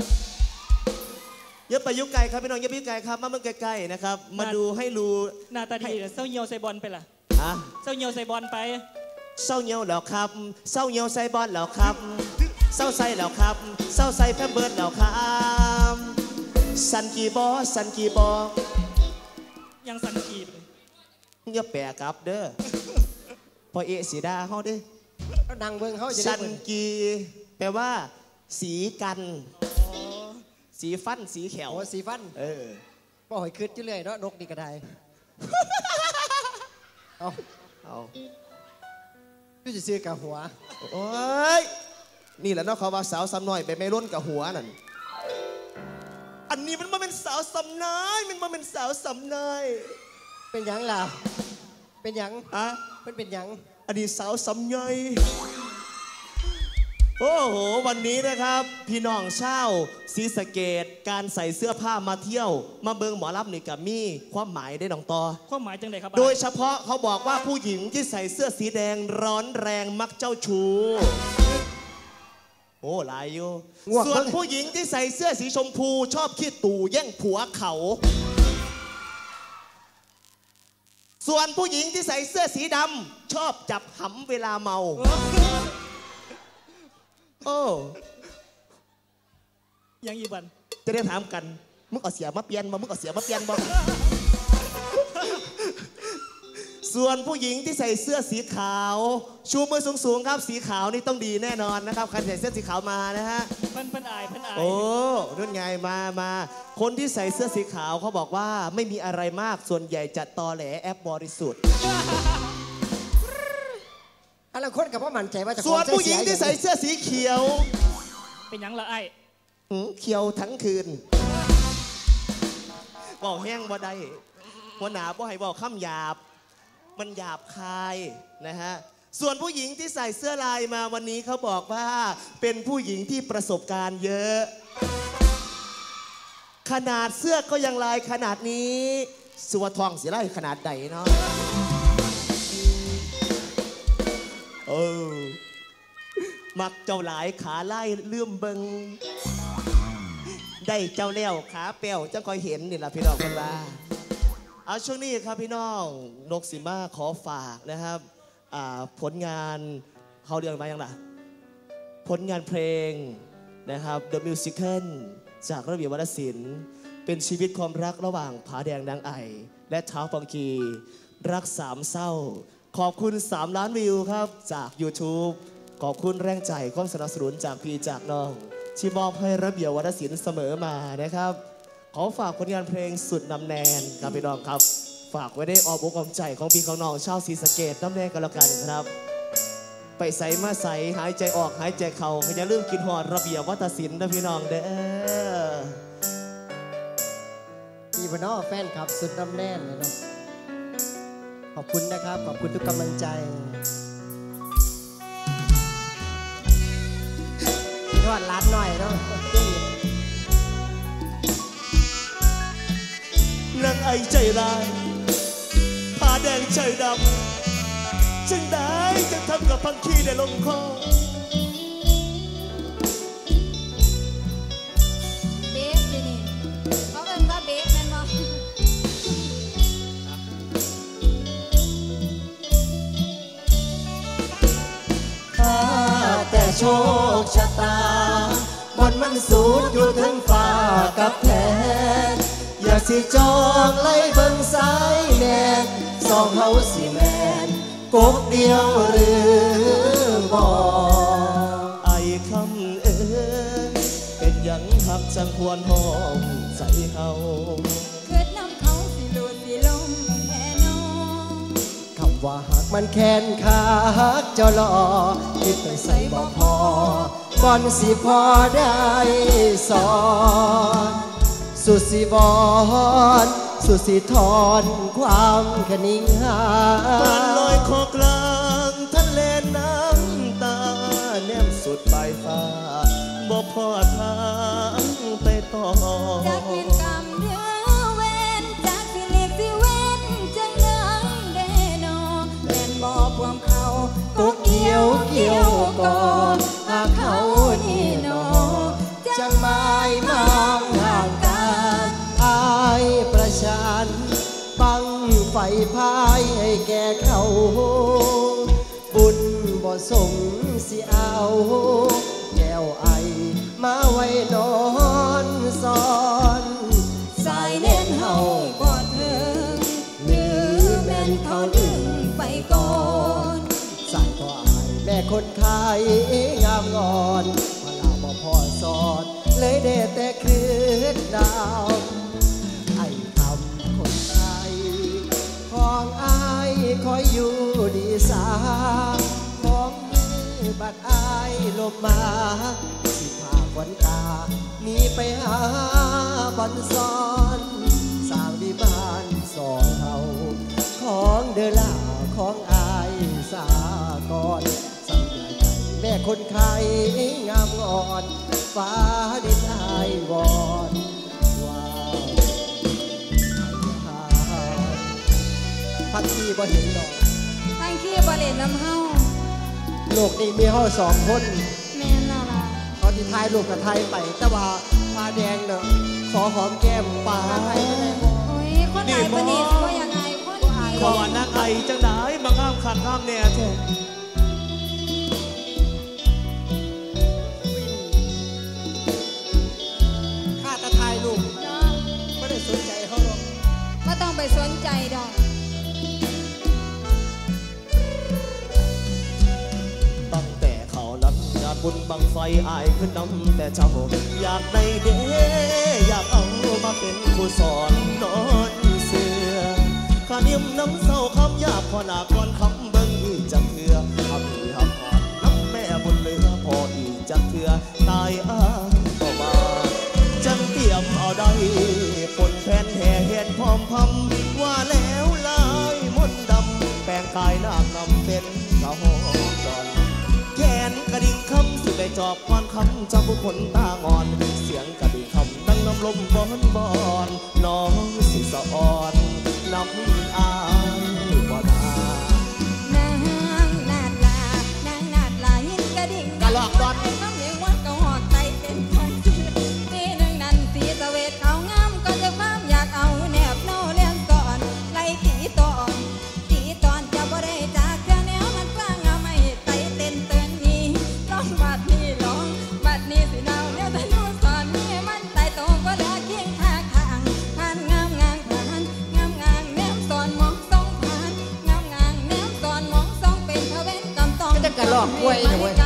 อย่าไปยุ่งไกลครับพี่น้องอย่าไปยุ่งไกลครับมาเมื่อไกลๆนะครับมาดูให้รู้หน้าตาดีเศร้าเหี่ยวใส่บอลไปล่ะฮะเศร้าเหี่ยวใส่บอลไปเศร้าเหี่ยวแล้วครับเศร้าเหี่ยวใส่บอลแล้วครับเศร้าใส่แล้วครับเศร้าใส่แฟมเบิร์ดแล้วครับสันกีบอสันกีบอยังสันกีบอย่าแปลกลับเด้อพอเอสีดาเขาดิดังเบิ้งเขาจะสันกีแปลว่าสีกันสีฟันสีแขวโอ้สีฟันเออบ่หอยคืดเรื่อยเนาะนกดีกระไดเอาเอาพี่จะซื้อกับหัวโอ้ยนี่แหละเนาะเขาว่าสาวซ้ำน้อยไปไม่ล้นกับหัวนั่นอันนี้มันมาเป็นสาวซ้ำน้อยมันมาเป็นสาวซ้ำน้อยเป็นยังล่ะเป็นยังอะมันเป็นยังอันนี้สาวซ้ำใหญ่โอ้โหวันนี้นะครับพี่น้องชาวศรีสะเกษการใส่เสื้อผ้ามาเที่ยวมาเบิงหมอลำนี่กับมีความหมายได้น้องต่อความหมายจังไดครับโดยเฉพาะเขาบอกว่าผู้หญิงที่ใส่เสื้อสีแดงร้อนแรงมักเจ้าชู้โอ้หลายอยู่ส่วนผู้หญิงที่ใส่เสื้อสีชมพูชอบขี้ตู่แย่งผัวเขาส่วนผู้หญิงที่ใส่เสื้อสีดำชอบจับหำเวลาเมาโอ้ยังอีบันจะได้ถามกันมึงเอาเสียมาเปลี่ยนบ่มึงเอาเสียมาเปลี่ยนบ่ส่วนผู้หญิงที่ใส่เสื้อสีขาวชูมือสูงๆครับสีขาวนี่ต้องดีแน่นอนนะครับใครใส่เสื้อสีขาวมานะฮะเพิ่นเพิ่นอายเพิ่นอายโอ้รุ่นไงมามาคนที่ใส่เสื้อสีขาวเขาบอกว่าไม่มีอะไรมากส่วนใหญ่จะตอแหลแอปบริสุทธิ์อะไรคนกับพ่อมั่นใจว่าจะส่วนผู้หญิงที่ใส่เสื้อสีเขียวเป็นยังละไอ้เขียวทั้งคืนบอกแห้งบ่ได้หัวหนาบ่ให้บอกคำหยาบมันหยาบคายนะฮะส่วนผู้หญิงที่ใส่เสื้อลายมาวันนี้เขาบอกว่าเป็นผู้หญิงที่ประสบการณ์เยอะขนาดเสื้อก็ยังลายขนาดนี้สัวทองสีลายขนาดใดเนาะเออมักเจ้าหลายขาไล่เลื่อมเบิงได้เจ้าเลี้ยวขาเปียวจะคอยเห็นนี่แหละพี่น้องกันว่าเอาช่วงนี้ครับพี่น้องนกสิมาขอฝากนะครับผลงานเขาเรียกมาอย่างไรผลงานเพลงนะครับ The Musical จากระเบียบวรรณศิลป์เป็นชีวิตความรักระหว่างผาแดงนางไอและเท้าปังกีรักสามเศร้าขอบคุณสามล้านวิวครับจาก YouTube ขอบคุณแรงใจความสนับสนุนจากพี่จากน้องที่มอบให้ระเบียบวรรณศิลป์เสมอมานะครับขอฝากผลงานเพลงสุดนำแนนครับพี่น้องครับฝากไว้ได้ออบอกออมใจของพี่ของน้องชาวศรีสะเกษน้ำแดงกันแล้วกันครับไปใส่มาใส่หายใจออกหายใจเข่าอย่าลืมกินหอดระเบียบวัฒนศิลป์นะพี่น้องเด้อพี่พี่น้องแฟนครับสุดนำแนนเลยเนาะขอบคุณนะครับขอบคุณทุกกำลังใจยอดล้านหน่อยเนาะนางไอใจร้ายผาแดงใจดำจึงได้จะทำกับพังคีได้ลงคอเบสดินี่เขาเป็นว่าเบสแม่นบ่แต่โชคชะตาบนมันสูดอยู่ถึงฟ้ากับแผ่นอยากสิจองไล่เบิ่งสายแนนสองเฮาสิแมนกบเดียวหรือบ่ไอ้คำเอ๋ยเป็นยังหักจังควรหอมใจเฮาเกิดน้ำเขาสิลูดสิลมแน่นอนคำว่าหักมันแค้นคักเจ้าหล่อคิดไปใส่บ่พอก่อนสิพอได้สอนสุสิบอนสุสิทอนความขนิ่งหามันลอยคอกลางทะเลน้บ่พอทางไปต่อจากเป็นกรรมเดือเวนจากสิเล็กสิเวนจังเลยเดโนแม่นบ่พวงเขาก็เกี่ยวเกี่ยวก่อหากเขานี่โนจังไม้มองห่างกันอายประชันบังไฟพายให้แก่เขาบุญบ่สมสิเอาแก้วไอมาไว้นอนสอนสายเน้นเฮาบ่ถึงหรือแม่นเขาดึงไปก่อนสายก็อายแม่คนไทยงามงอนพลาบ่พอสอนเลยเดแต่คืนดาวไอ้คำคนไทยของอายคอยอยู่ดีสาของมือบัดอายลบมาสิพาขวัญตามีไปหาบันซ้อนสร้างวิมานสองเฮาของเดอล่าของอายสากรสั่งใหญ่ใจแม่คนไทยงามงอนฟ้าดินอายวอนว้าวพักที่บ่เห็นดอกทางขี้บ่เล่นน้ำเฮาโลกนี้มีเฮาสองคนแม่นแล้วล่ะเขาที่ทายลูกกับไทยไปแต่ว่าปลาแดงเนาะขอหอมแก้มปลาไทยไม่ได้บ่โอ้ยคนไทยปนิดบ่ยังไงคนไทยขอว่านักไอจังได้มางามขัดงามแน่แท้ข้าตะทายลูกไม่ได้สนใจเขาหรอกไม่ต้องไปสนใจดอกตั้งแต่เขานั้นงานบุญบังไฟอายขึ้นน้ำแต่เจ้าอยากในเด้อยากเอามาเป็นผู้สอนนอนเสือขาเนียมน้ำเศร้าคำหยาบพอหนาก่อนคำเบิ่งอีกจักเถื่อทำอีหักหอนน้ำแม่บนเรือพออีกจักเถื่อตายอ้างต่อมาจังเตรียมเอาได้ปนแผ่นแห่เห็นพร้อมพำว่าแล้วลายมนต์ดำแปลงกายนางนำเป็นกะหอกดอนแขนกระดิ่งคำสิได้จอบควันคำจากผู้คนตางอนเสียงกระดิ่งคำดังน้ำลมบอนบอนน้องสิสะอ่อนน้ำอายบ่ดานางนาดลานางนาดลาหินกระดิ่งกระหลอกดอนน้ำเหลวมันก็หอดใจเป็นของชื่อปีหนึ่งนั้นสีสเวทเขางามก็จะความอยากเอาแนบเน่าเลี้ยงก่อนไล่ตีตอนตีตอนจะบ่ได้จากเธอแนวมันกว้างเอาไม่ไตเต้นเตือนนี้ร้องบัดนี้ร้องบัดนี้สิเนาเลี้ยวแต่นู่นสอนนี่มันไตโตก็เหลือเคียงข้างข้างผ่านงามงามผ่านงามงามแนมสอนมองส่องผ่านงามงามแนมสอนมองส่องเป็นพระเว้นกำตองจะกระลอกกล้วยนะเว้ย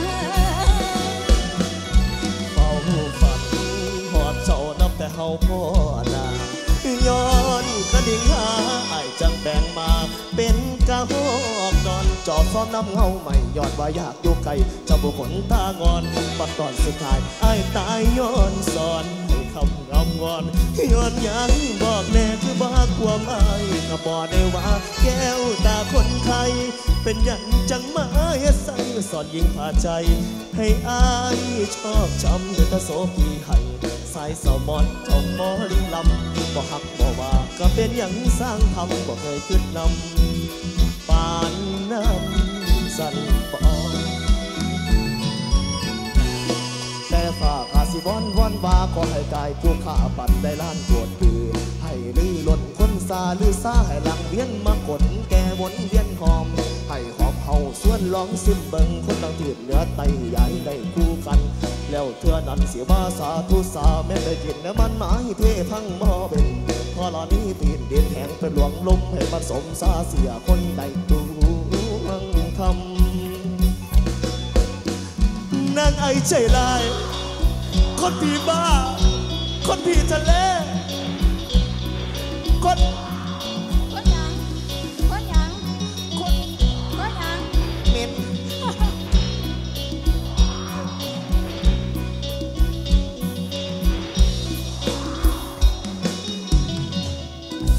เฝ้าฝันหอดเจ้านับแต่เฮาพ่อนาย้อนกระดิ่งหาไอ้จังแบ่งมาเป็นกะหอกดอนจอบซ้อนน้ำเงาใหม่ยอดว่าอยากอยู่ไกลเจ้าบุคคลตางอนปัดตอนสุดท้ายไอ้ตายย้อนสอนให้คำงำงอนย้อนยังบอกแน่คือบ้าความไอ้ก็บอกได้ว่าแก้วตาคนไทยเป็นยันจังมาเฮ็ดสั่งสอนยิงผ่าใจให้อายชอบช้ำด้วยตะโสพีให้สายสมอนเจ้าหมอลิงลำบ่หักบ่ว่าก็เป็นอย่างสร้างทำบ่เคยคิดนำปานน้ำสั่นปอนแต่ฝากอาสิบอนวอนว่าขอให้กายผู้ข้าปันได้ล้านปวดปือให้ลือล้นคนซาลือซาให้หลังเวียนมากดแก่วนเวียนหอมให้หอมเฮาส่วนลองซิมเบิงคนต่างถืดเหนือไตใหญ่ได้คู่กันแล้วเธอนั้นเสียบ้าสาธุสาแม่ได้กินน้ำมันหมายเทพังบ่เป็นพอหลอนี้ตีนเดียนแหงเป็นหลวงลมให้ผสมซาเสียคนใดตูงคำนางไอใจลายคนผีบ้าคนผีทะเลคนคนยังคนยังคนคนยังเม็ด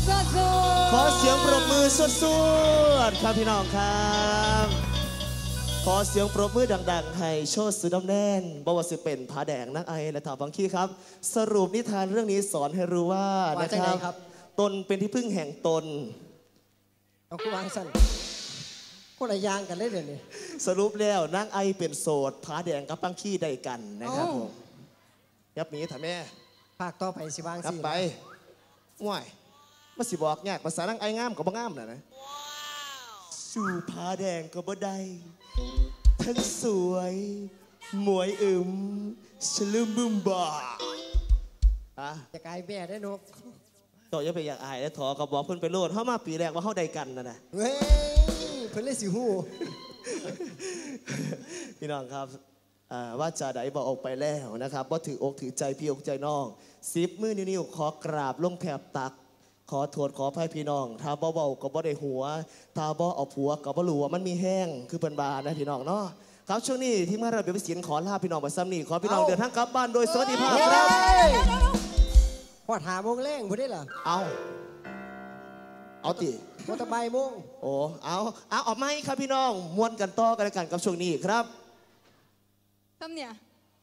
ขอเสียงปรบมือสดๆครับพี่น้องครับขอเสียงปรบมือดังๆให้โชติสุดดำแน่นบอกว่าสิเป็นผาแดงนักไอและถามบางขี้ครับสรุปนิทานเรื่องนี้สอนให้รู้ว่านะครับตนเป็นที่พึ่งแห่งตนเอาคู่วางสั้นคนละยางกันเลยเดี๋ยวนี้สรุปแล้วนางไอเป็นโสดผาแดงกับบางขี้ได้กันนะครับผมยับหนีถ่าแม่ภาคต่อไปสิวางสิไปง่ายมาสิบอกยากภาษานางไองามกับบ่งามน่ะนะสู่ผาแดงกับบ่ได้ทั้งสวยหมวยอึมฉลืมบึมบ่าอะจะกลายแม่ได้นกต่อยังไปอยากอายแล้วถอกับบอกเพิ่นไปโลดเข้ามาปีแรกว่าเข้าใดกันนะนะเฮ้ยเพิ่นเลยสิหูพี่น้องครับว่าจะได้บอกออกไปแล้วนะครับว่าถืออกถือใจพี่อกใจน้องซิปมือนิ้วขอกราบลงแผบตักขอโทษขออภัยพี่น้องถ้าเบาๆก็บ่ได้หัวถ้าบ่เอาผัวก็บ่รู้ว่ามันมีแห้งคือเปิ้นบานะพี่น้องเนาะครับช่วงนี้ที่มาเราเบียบศิลป์ขอลาพี่น้องไปซ้ำนี่ขอพี่น้องเดินทางกลับบ้านโดยสวัสดิภาพครับพอถามวงแรงบ่ได้เหรอเอาเอาติมอเตอร์ไซค์มงโอ้เอาเอาออกไหมครับพี่น้องม้วนกันต่อกันกันกับช่วงนี้ครับซ้ำเนี่ย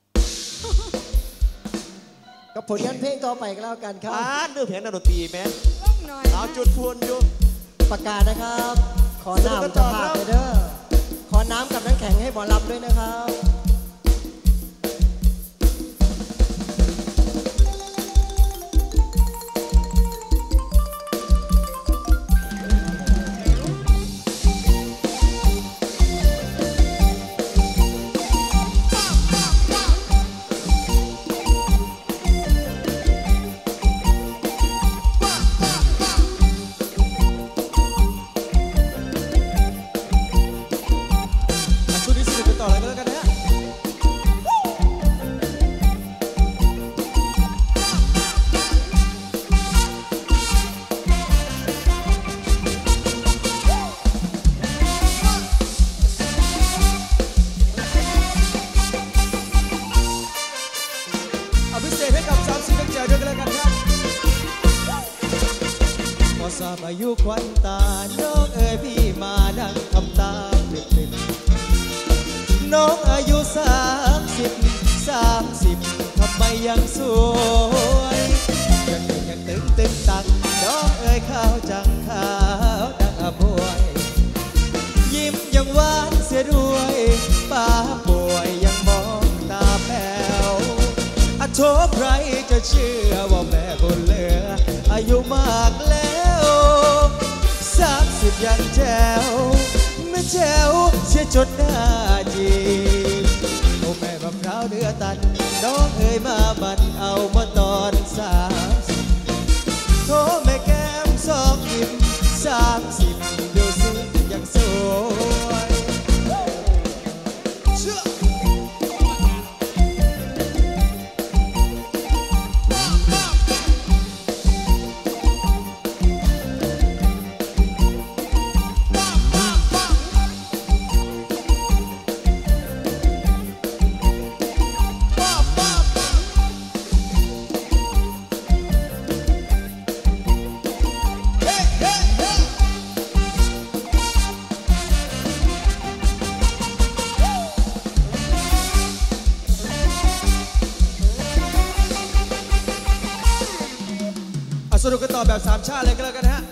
กับผลงานเพลงต่อไปก็แล้วกันครับอ่าเนื้อเพลงดนตรีแม่เอาจุดพวนอยู่ประกาศนะครับขอน้ำจะพาไปเด้อขอน้ำกับน้ำแข็งให้หมอลำด้วยนะครับอายุควันตาน้องเอ๋ยพี่มานั่งทำตาปิดปิดน้องอายุสามสิบสามสิบทำไมยังสวยยังยังยังตึงตึงตังน้องเอ๋ยข้าวจังข้าวดังอภวยยิ้มยังหวานเสียด้วยป้าป่วยยังมองตาแป๋วอาโชคใครจะเชื่อว่าแม่คนเหลืออายุมากแล้วสามสิบยังแจ๋วไม่แจ๋วเสียจนหน้าจีบโอ้แม่มะพร้าวเนื้อตันน้องเอ๋ยมาบันเอามาตอนสามสิบโทรแม่แก้มสองยิ้มสามสิบดูสิยังสวยสรุปกันต่อแบบสามชาติเลยก็แล้วกันฮะ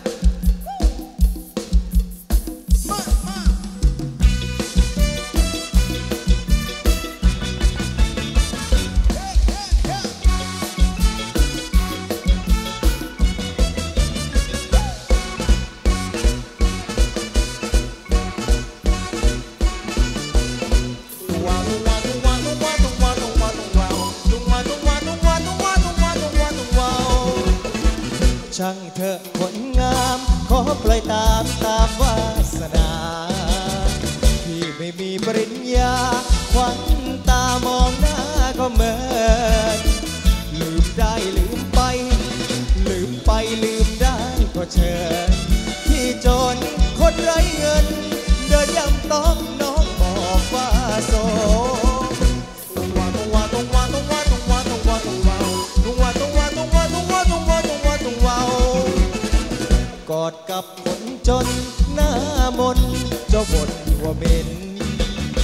ช่างเถอะผลงามขอปล่อยตามตามวาสนาที่ไม่มีปริญญาควันตามองหน้าก็เหมือนลืมได้ลืมไปลืมไปลืมได้ก็เชิญที่จนคนไร้เงินเดินยังต้องน้องบอกว่าโสต้องว่าต้องว่าต้องว่าต้องว่าต้องว่าต้องว่าต้องว่าต้องว่าต้องว่าต้องว่าต้องว่าต้องว่าต้องว่าต้องว่ากอดกับคนจนหน้ามนเจ้าบ่นว่าเหม็น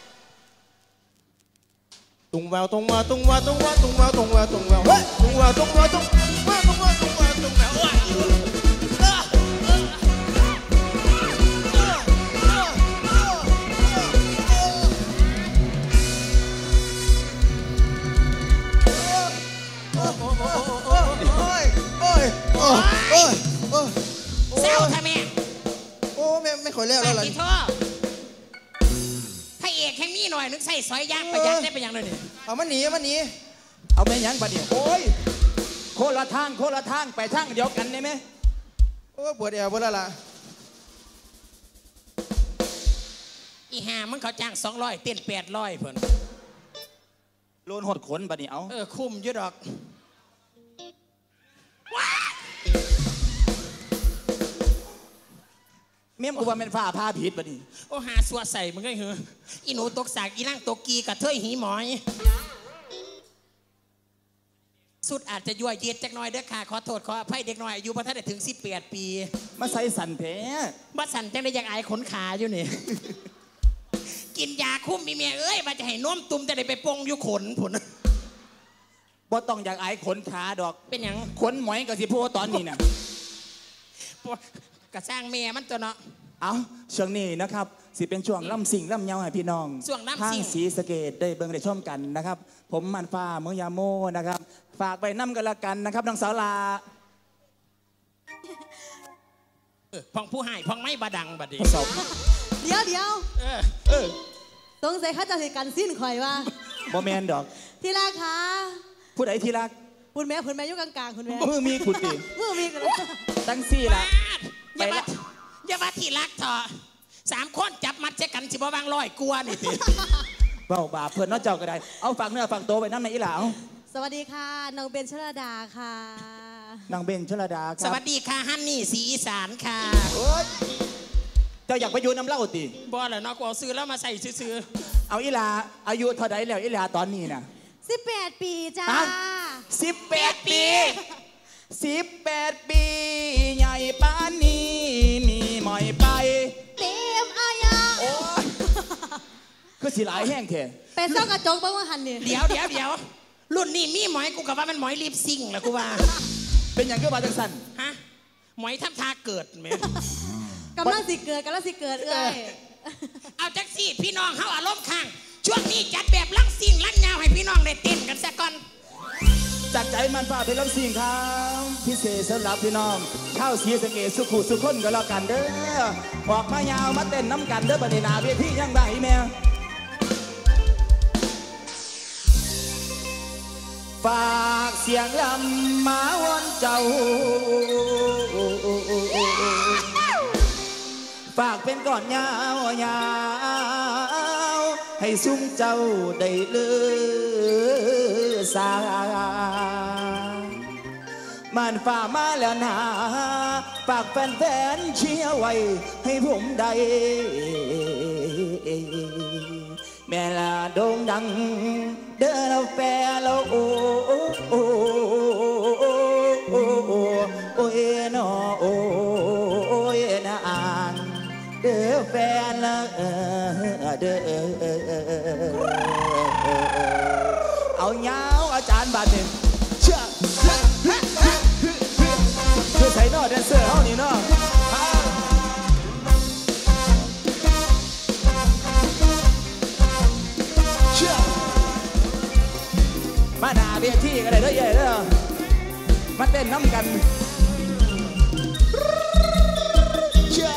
ตุงแววตุงมาตุงมาตุงมาตุงมาตุงมาตุงแววเฮ้ยตุงแววตุงมาตุงมาตุงมาตุงมาตุงแววว้าเซลทำไมโอ้ไม่ไม่ค่อยแล้วแล้วล่ะพระเอกแค่มีหน่อยนึกใส่ซอยย่างประหยัดได้เป็นอย่างเลยนี่เอามันหนีมันหนีเอาไปยังบัดเดี๋ยวโอ้ยโคละทางโคละทางไปทางเดียวกันได้ไหมโอ้ปวดเอวปวดละล่ะอีห่ามึงเขาจ้างสองร้อยเต้นแปดร้อยเพิ่นโลนหดขนบัดนี้เอาเออคุ้มยุดดอกเมี่ยมกูว่าเป็นฝ้าผ้าผิดบัดนี้โอ้หาสัวใส่มึงไงเหรออีหนูตกสากอีร่างตกกีกับเทยหีหมอยสุดอาจจะยั่วเย็ดจักหน่อยเด้อค่ะขอโทษขออภัยเด็กน้อยอายุพระท่านได้ถึงสิบแปดปีมาใส่สันแผลมาสั่นจังได้ยังไอขนขาอยู่นี่กินยาคุ้มมีเมียเอ้ยมาจะให้น้มตุ่มจะได้ไปปงอยู่ขนผลบ่ต้องอยากไอขนขาดอกเป็นอย่างขนหมอยกับสิพูตอนนี้น่ะกระสร้างเมียมันตัวเนาะเอาช่วงนี้นะครับสิเป็นช่วงล่ำสิ่งล่ำเยาให้พี่น้องช่วงล่ำสิ่งทางศรีสะเกษได้เบิ่งได้ชมกันนะครับผมมันฟ้าเมืองยาโมนะครับฝากไปน้ำกันละกันนะครับน้องสาวลาพองผู้หายพองไม่บาดังบัดนี้เดี๋ยวเดี๋ยวเออเออสงสัยเขาจะเหตุการณ์สิ้นข่อยว่าบอแมนดอกที่รักคะผู้ใดที่รักคุณแม่คุณแม่ยุ่งกลางๆคุณแม่มือมีขุดดิมือมีกันตั้งซี่ละอย่ามาอย่ามาที่รักเถอะสามคนจับมัดเช็กันสิบ่วางลอยกลัวนี่ติเบาบาเพื่อนน้องเจ้าก็ได้เอาฝากเนื้อฝากตัวไปน้ำในอีหลาวสวัสดีค่ะน้องเบนชลดาค่ะนางเบนชลดาครับสวัสดีค่ะฮันนี่สีอีสานค่ะเจ้าอยากไปอยู่น้ำเล่าติบ่เหรอเนาะกูเอาซื้อแล้วมาใส่ซื้อเอาอีหลาอายุเท่าไหร่แล้วอีหลาตอนนี้น่ะสิบแปดปีจ้าสิบแปดปีสิบแปดปีใหญ่ปานนี้มีหมอยไปเต็มอายาโอ้คือสีหลายแห้งแท้เป็นเจ้ากระจกบ้างว่าหันนี่เดี๋ยวเดี๋ยวเดี๋ยวรุ่นนี้มีหมอยกูกับว่ามันหมอยรีบซิ่งแหละกูว่าเป็นอย่างก็มาจังสันฮะหมอยทับทาเกิดไหมกำลังสิเกิดกำลังสิเกิดเอ้ยเอาจักสิพี่น้องเขาอารมณ์ข้างช่วงนี้จัดแบบลั่งซิ่งลั่งยาวให้พี่น้องได้เต้นกันสักก่อนจากใจมันฝ่าเป็นลำสิ่งครับพิเศษสำหรับพี่น้องเข้าศรีสะเกษสุขุสุขคนก็แล้วกันเด้อออกมายาวมาเต้นน้ำกันเด้อบัดนี้นาเวทียังได้แม่ฝากเสียงลำมาวันเจ้าฝากเป็นก่อนยาวยาวให้ซุ้มเจ้าได้เลือสามันฝ่ามาแล้วนะฝากแฟนๆเชียร์ไว้ให้ผมได้แม่ละโด่งดังเด้อเราแฟนเราโอ้โอ้โอ้โอ้โอ้ยนอโอ้ยนะอ่านเด้อแฟนละเออเด้อเอาเงาอาจารย์บาดเนี่ยเชื่อคือใส่นอแดนเซอร์เขานี่เนาะเชื่อมาหน้าเวทีกันเลยเด้อใหญ่เด้อมาเต้นน้ำกันเชื่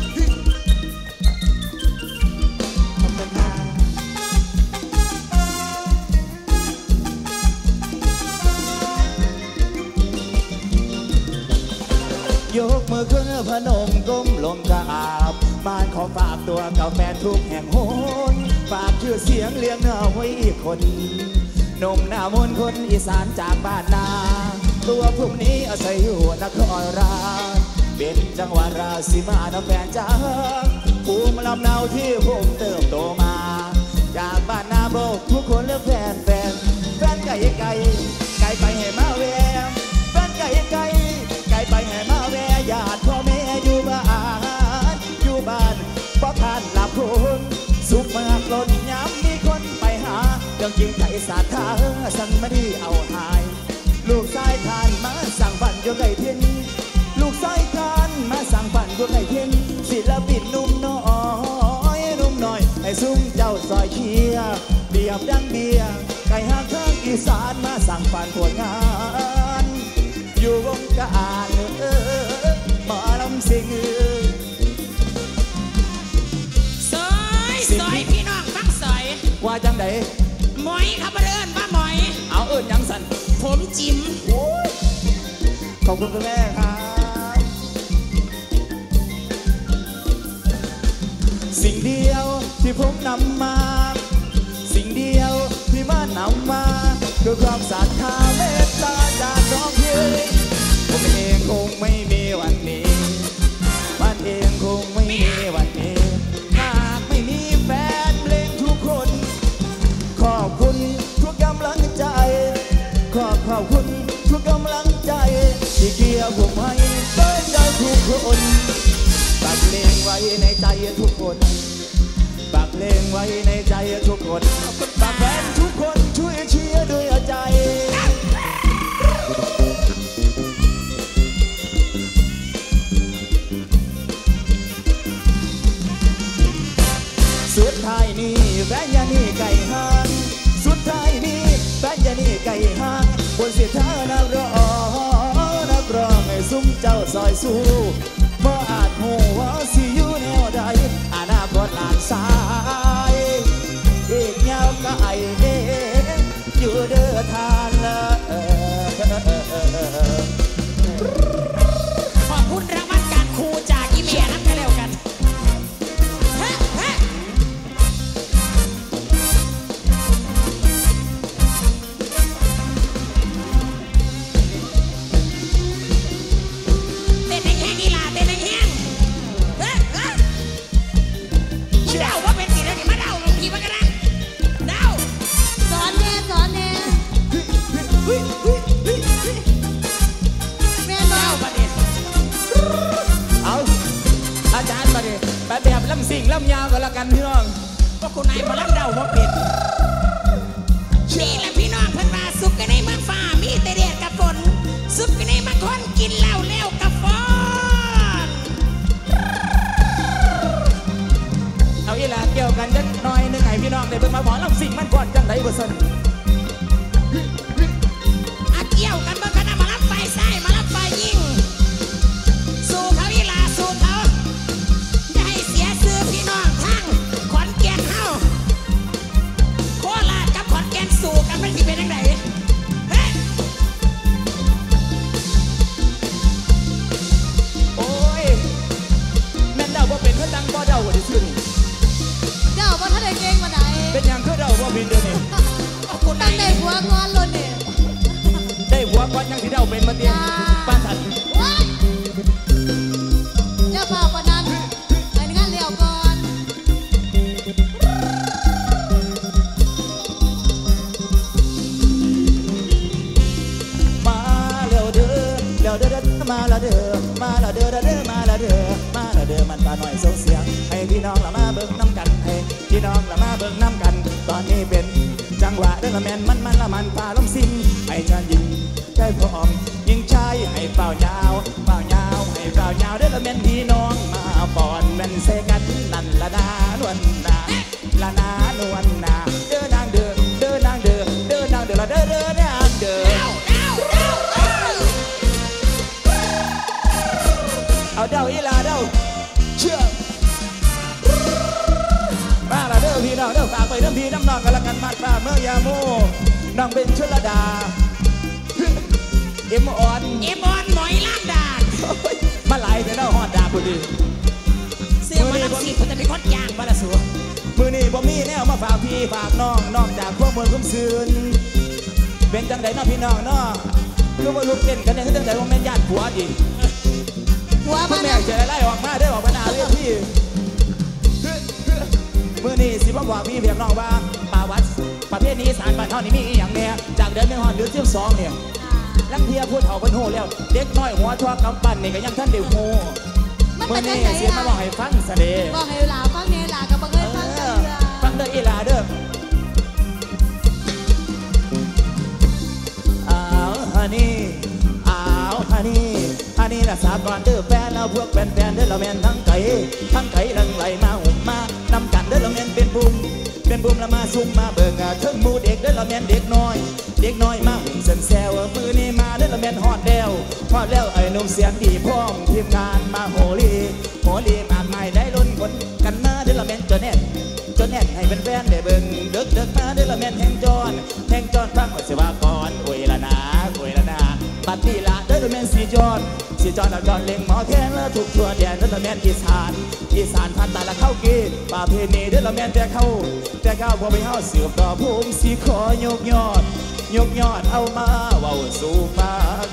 อยกมือขึ้นพนมก้มลงกราบบ้านขอฝากตัวกับแฟนทุกแห่งโหนฝากชื่อเสียงเลี้ยงเนื้อไว้อีกคนนมหน้ามนคนอีสานจากบ้านนาตัวพรุ่งนี้อาศัยอยู่นครราชเป็นจังหวัดราศีมาน้ำแฟนจ้าภูมิลำเนาที่ผมเติบโตมาจากบ้านนาโบกทุกคนเลือกแฟนแฟนแฟนไก่ไก่ไก่ไปให้มาแววแฟนไก่ไก่ไก่ไปให้มาแววญาติพ่อแม่อยู่บ้านอยู่บ้านเพราะทานหลับคนสุขมากล้นย้ำมีคนไปหาเรื่องจริงใจสาธาสั่งไม่ได้เอาหายลูกชายทานมาสั่งฝันอยู่ไก่เทียนลูกชายทานมาสั่งฝันอยู่ไก่เทียนศิลปินนุ่มน้อยนุ่มน้อยให้ซุ้มเจ้าซอยเชียร์เบียบดังเบียร์ไก่ห้างทางอีสานมาสั่งฝันผลงานอยู่วงการเออมาลำสิงสอยสอยพี่น้องฟังสอยว่าจังไดหมอยครับเอิญว่าหมอยเอาเอิญยังสันผมจิ้มขอบคุณคุณแม่ครับสิ่งเดียวที่ผมนำมาสิ่งเดียวที่มานำมาคือความศรัทธาเมตตาจากน้องพี่ผมเองคงไม่มีวันนี้บ้านเองคงไม่มีวันนี้หากไม่มีแฟนเพลงทุกคนขอบคุณทุกกำลังใจขอบขอบคุณทุกกำลังใจที่เกี่ยวผมให้เต้นใจทุกคนฝากเพลงไว้ในใจทุกคนฝากเพลงไว้ในใจทุกคนฝากแฟนทุกคนช่วยเชียร์ด้วยใจสุดท้ายนี้แฟนยานี่ไก่ห้างสุดท้ายนี้แฟนยานี่ไก่ห้างบนเสียท่านักร้องนักร้องให้ซุ้มเจ้าซอยสู้บ่อาจหูว่าสิอยู่แนวใดอนาคตหลานสายอีกยาวไกลเด้อยู่เด้อทานละขอบคุณรางวัลการครูจากอีเมียนั่นก็แล้วกันแบบลำสิ่งลำยาวก็แล้วกันพี่น้องก็คุณนายมาลำเดาว่าเป็ดนี่แหละพี่น้องเพิ่นว่าสุกกันในเมืองฟ้ามีแต่แดดกับฝนสุกกันในเมืองคนกินเหล้าแล้วกับฝนเอาอีหลาเกี่ยวกันจักหน่อยนึงให้พี่น้องได้เบิ่งมาหมอลำสิ่งมันก่อนจังไดบ่ซั่นอะเกี่ยวกันบ่กันมาลำไฟใส่มาลำไฟยิงสู้เขาอีหลาสู้เขาพี่น้องทั้งขอนแก่นเฮาโคราชกับขอนแก่นสู่กันมันสิเป็นจังไดเฮ้โอ้ยแม่นเดาบ่เป็นเขาดังบ่เดาบ่ได้ซื่อนี่เดาบ่ทันได้เก่งปานใดเป็นหยังคือเดาบ่เป็นเดี๋ยวนี้คุณตั้งได้หัวงอนเลยนี่ได้หัวก่อนยังที่เดาเป็นมาเตียงบ้านสันเจ้าบ่าวคนนั้นไอ้นี่งั้นเลี้ยวก่อนมาเร็วเด้อเร็วเด้อเด้อมาละเด้อมาละเด้อเด้อมาละเด้อมาละเด้อมันตาหน่อยส่งเสียงให้พี่น้องละมาเบิ่งน้ำกันให้พี่น้องละมาเบิ่งน้ำกันตอนนี้เป็นจังหวะเด้อละแม่นมันมันละมันปลาล้มสิ้นให้ฉันยิงใจพร้อมยิงชายให้เป่ายาวเป่ายาวให้เป่ายาวเด้อละแม่นพี่น้องมาปอนแม่นเสกันนั่นละนานวลนาละนานวลนาเด้อนางเด้อเด้อนางเด้อเด้อนางเด้อละเด้อเด้อนางเด้อเอาเด้าอีลาเด้าเชื่อมาละเด้อพี่น้องเด้อฝากไปน้ำพี่น้ำน้องกันละกันมาตาเมื่อยาโมน้องเป็นชลดาเอ็มออนเอ็มออนหมอยล่างดาดมาไหลแต่เด้าฮอดดาพอดีเสื้อมันสีมันจะเป็นคดยางบ้าละสัวมือนี่บ่มีแนวมาฝากพี่ฝากน้องนอกจากพวกมวลคุ้มซืนเป็นจังไดน้องพี่น้องเนาะคือว่าลูกเต้นกันเนี่ยคือจังไดว่าแม่ญาติผัวดิผัวมาแม่จะไล่ออกมาได้ออกมาหน้าเรียกพี่มือนี่สิบ่บอกพี่เพียงน้องว่าป่าวัดประเภทนี้สารบ้านเฮานี่มีอย่างแน่จากเดือนหนึ่งฮอดเดือนสิบสองเนี่ยลังเทียพูดเฒ่าเพิ่นโหแล้วเด็กน้อยหัวทอากำปั้นนี่ก็ยังท่านเด็กโหมือนี่สิมาบอกให้ฟังซะเด้บอกให้หลาฟังเนี่ยหลาก็บ่เคยฟังเด้อฟังเด้ออีหลาเด้ออ้าวฮันนี่อ้าวฮันนี่ฮันนี่ละสาก่อนเด้อแฟนแล้วพวกแฟนๆเด้อเราแม่นทั้งไก่ทั้งไก่ลังไหลมาหุ่มมานำกันเด้อเราแม่นเป็นบุ้มเป็นบุ้มละมาซุ่มมาเบิ่งอ่ะเทิงหมู่เด็กเด้อเราแม่นเด็กน้อยเด็กน้อยมาหุ่มเส้นแซวมือนี่มาเด้อเราแม่นฮอดแล้วฮอดแล้วไอ้หนุ่มเสียงดีพร้อมทีมงานมาโหลีโหลีมากมายได้ล้นคนกันมาเด้อเราแม่นจนแน่นจนแน่นให้เป็นแฟนได้เบิ่งเด็กเด็กมาเด้อเราแม่นแห่งจอนแห่งจอนฟังว่าสิว่าก่อนโอ้ยละนาโอ้ยละนาบัดนี้ละเด้อเราแม่นสีจอนสีจอนเอาจอนเล็งหมอแค้นแล้วถูกทั่วแดนเด้อเราแม่นอีสานอีสานพันตาละเข้ากีป่าเพณีเด้อเราแม่นแต่เข้าแต่เข้าพอไปเฮาสืบต่อภูมิสีขอยกยอดยกยอดเอามาเว้าสู่ฟัง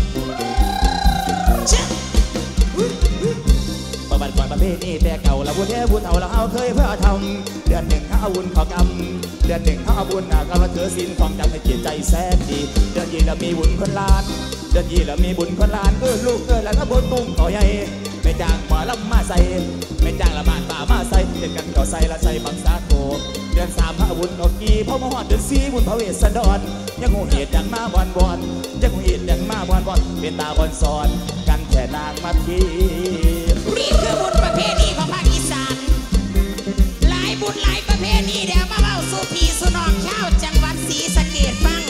ประวัติก่อนประเพณีแต่เก่าละบุญแท้บุญเอาละเอาเคยเพื่อทำเดือนหนึ่งเขาเอาบุญขอกรรมเดือนหนึ่งเขาเอาบุญหนักเอาเถือศีลความจำให้จิตใจแสนดีเดือนยี่เรามีบุญคนล้านเดือนยี่เรามีบุญคนล้านเออลูกเออแล้วก็บุญตุ้งต่อใหญ่ไม่จ้างหมอลำมาใส่ไม่จ้างละบาทป่ามาใส่เด็ดกันเก่าใส่ละใส่บังสาโกเดือนสามพระบุญนกีพ่อมหอดเดือนสี่บุญพระเวสสันดรยังหูเหตุยังมาบอนบอนยังหูเหตุยังมาบอนบอนเป็นตาบอนสอนกันแค่นางมาทีนี่คือบุญประเพณีของภาคอีสานหลายบุญหลายประเพณีเดี๋ยวมาเล่าสู่พี่สู่น้องชาวจังหวัดศรีสะเกษฟัง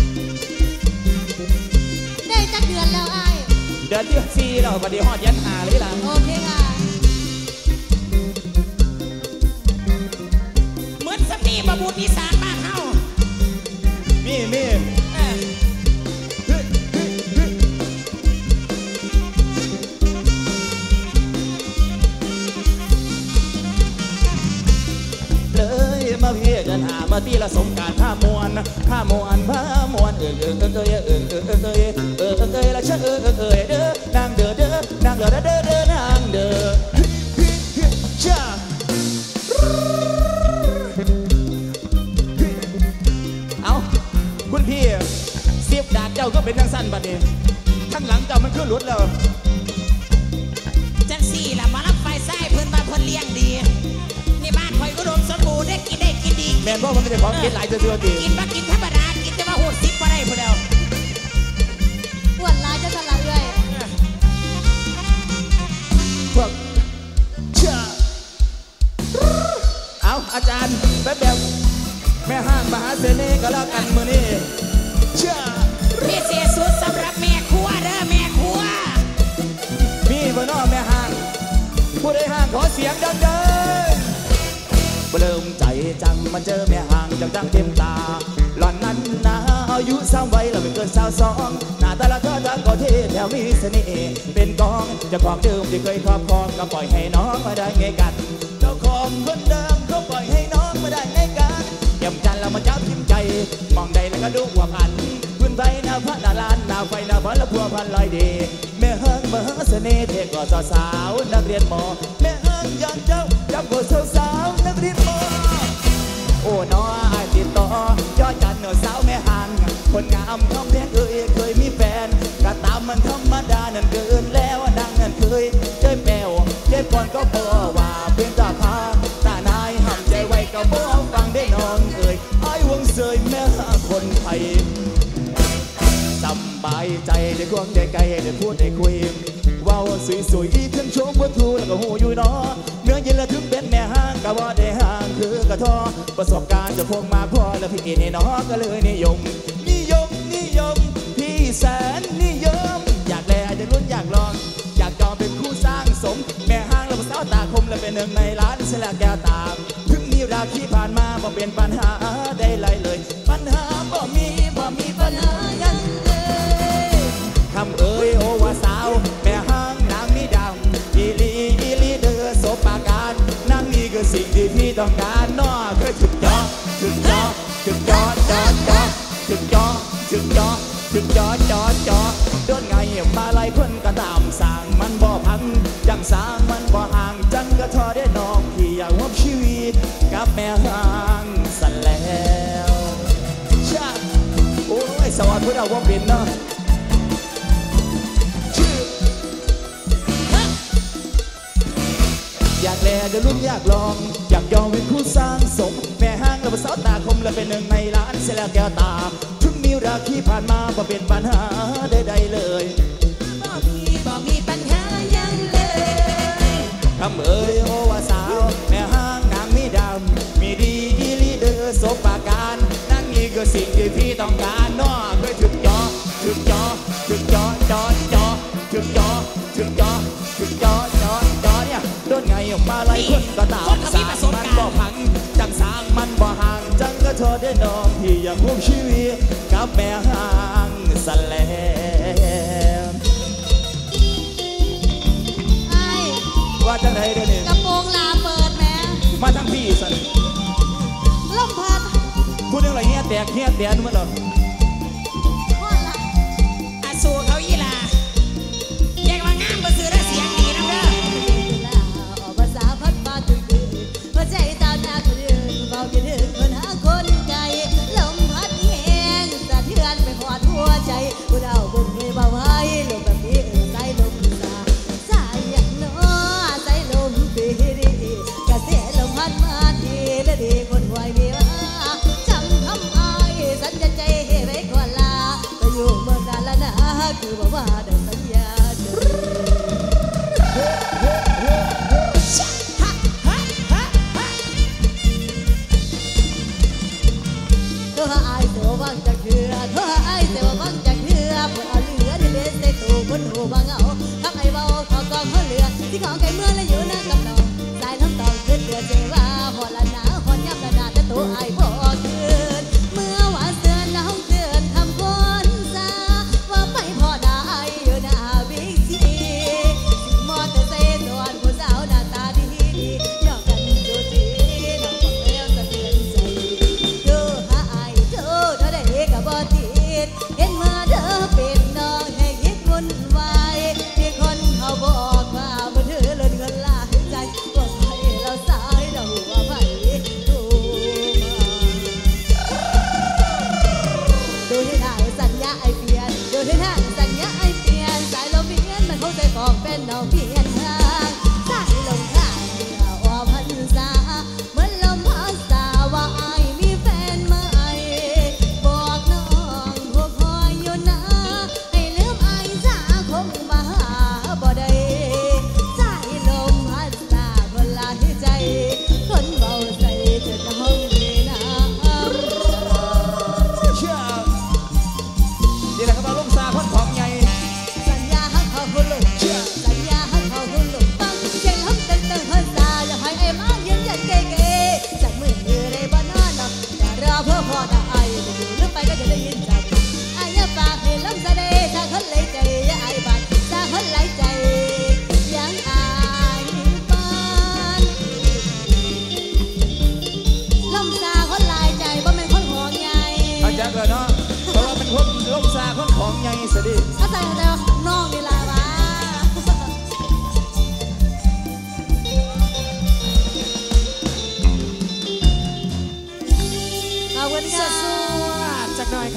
ได้จักเดือนแล้วไอ้เดือนที่สี่เราปฏิหอดยันหาเลยล่ะโอเคค่ะเหมือนสำนีบบุญอีสานบ้านเฮามีมีมาเพียกันหามาตีละสงการท่ามวนท่ามวนพามวนเออเออเออเออเออเออเออเออเออเออละเชื่อเออเออเออเด้อนางเด้อเด้อนางเด้อเด้อเด้อนางเด้อจ้าเอาคุณพี่เสียบดาบเจ้าก็เป็นทางสั้นบัดนี้ข้างหลังเจ้ามันขึ้นรถแล้วจังสี่ละมารับไฟไส้เพิ่นมาเพิ่นเลี้ยงดีนี่บ้านคอยอุดมสมบูรณ์ได้กินได้กินดีแม่พ่อมันไม่ได้ของกินหลายตัวตีกินมากินธรรมดากินแต่ว่าโหดซิปมาได้พอแล้วอ้วนร้ายจะสละเอ้ยพวกเชื่อเอาอาจารย์แบบแบบแม่ห้างมหาเสน่ห์ก็แล้วกันมือนี้เชื่อพิเศษสุดสำหรับแม่ครัวเด้อแม่ครัวมีบ่น้อแม่ห้างผู้ใดห้างขอเสียงดังๆเริ่มใจจังมาเจอแม่ห่างจังจังเต็มตาหล่อนนั้นนะอายุสามวัยเราไม่เกินสาวสองหน้าตาละเธอทั้งก็เท่แถวมีเสน่ห์เป็นกองจะความเดิมที่เคยครอบครองก็ปล่อยให้น้องมาได้ไงกันเจ้าของคนเดิมก็ปล่อยให้น้องมาได้ไงกันย่ำจันแล้วมาเจ้าทิมใจมองใดแล้วก็ดูว่าพันพื้นใบหน้าพระดาลานนาาไฟหน้าบ้านละพัวพันลอยดีแม่ฮังมหาเสน่ห์เทก็สาวสาวนักเรียนมอแม่ฮังยันเจ้าจับกดสาวสาวนักเรียนมอโอ้น้อไอ้ติดต่อยอดจันเนื้อสาวแม่ฮังคนงามทำแพงเอ้ยเคยมีแฟนก็ตามมันธรรมดานั่นเกินแล้วดังนั่นเคยเจ้าแปวเจ้าก่อนก็พอว่าเพียงตาพาตานายห้ามใจไว้ก็บ่ฟังได้น้องเอ้ยไอ้วงเสยแม่คนไทยสบายใจได้ควงได้ไกลได้พูดได้คุยว้าวสวยๆอีขึ้นโชว์บนทูแล้วก็หูอยู่เนาะเนื้อเย็นและถึงเป็นแม่ห้างก็ว่าได้ห่างคือกระท้อประสบการณ์จะพงมาพอแล้วพี่กินนี่เนาะก็เลยนิยมนิยมนิยมพี่แสนนิยมอยากแลจะลุ้นอยากลองอยากจองเป็นคู่สร้างสมแม่ห้างแล้วสาวตาคมและเป็นหนึ่งในล้านเสละแก้วตาถึงมีราคีผ่านมาบ่เป็นปัญหาได้เลยเลยปัญหาบ่มีบ่มีปัญหายังคำเอ่ยโอว่าสาวแม่ห้างนางมีดำอีลีอีลีเดอร์โสปาการนางนี่คือสิ่งที่พี่ต้องการน้อคือถึกจอถึกจอถึกจอจอจอถึกจอถึกจอถึกจอจอจอโดนไงมาไล่คนก็ตามสร้างมันบ่พังยังสร้างมันบ่ห่างจังก็ทอได้น้องที่อยากวบชีวิตกับแม่ห้างสั่นแล้วชาโอ้ยสวัสดีพวกเราว่าเป็นเนาะอยากแลเดี๋ยวลุ้นอยากลองอยากยอมเป็นคู่สร้างสมแม่ห้างแล้วสาวตาคมและเป็นหนึ่งในล้านเสียแล้วแก้วตาถึงมีราคีผ่านมาบ่เป็นปัญหาใดๆเลยบ่มีบ่มีปัญหายังเลยคำเอ่ยโอว่าสาวแม่ห้างนางมีดำมีดีอีลีเดอร์โสปาการนั่งนี่คือสิ่งที่พี่ต้องการน้อเคยถึงจอถึงจอถึงจอจอจอถึงจอถึงจอถึงจอจอจอเนี่ยโดนไงออกมาไล่คนก็ตามสร้างมันบ่พังจังสร้างมันบ่ห่างจังก็ทอได้น้องที่อยากร่วมชีวิตกับแม่ห้างสแลมไอ้ว่าจังไหนเดี๋ยวนี้กระโปรงลาเปิดแม่มาทั้งพี่สันลมพัดพูดเรื่องอะไรเงี้ยแตกเงี้ยแตนมั้งเหรออาสูเขาอีลาแยกว่างามบ่ซื้อได้เสียงดีนะเด้อออกภาษาพัดมาถึงคืนหัวใจตามหน้าคนอื่นเบาคิดถึงคนหาคนไกลลมพัดแห้งสะเทือนไปหอดหัวใจผู้เดาบุญไม่เบาไว้ลมแบบนี้เออใจลมสาสายอย่างน้อใจลมปีดีกระเสียลมพัดมาดีและดีคนหวยมีว่าจำคำอ้ายสัญญาใจให้ไว้ก่อนลาไปอยู่เมืองกาลนะคือบอกว่า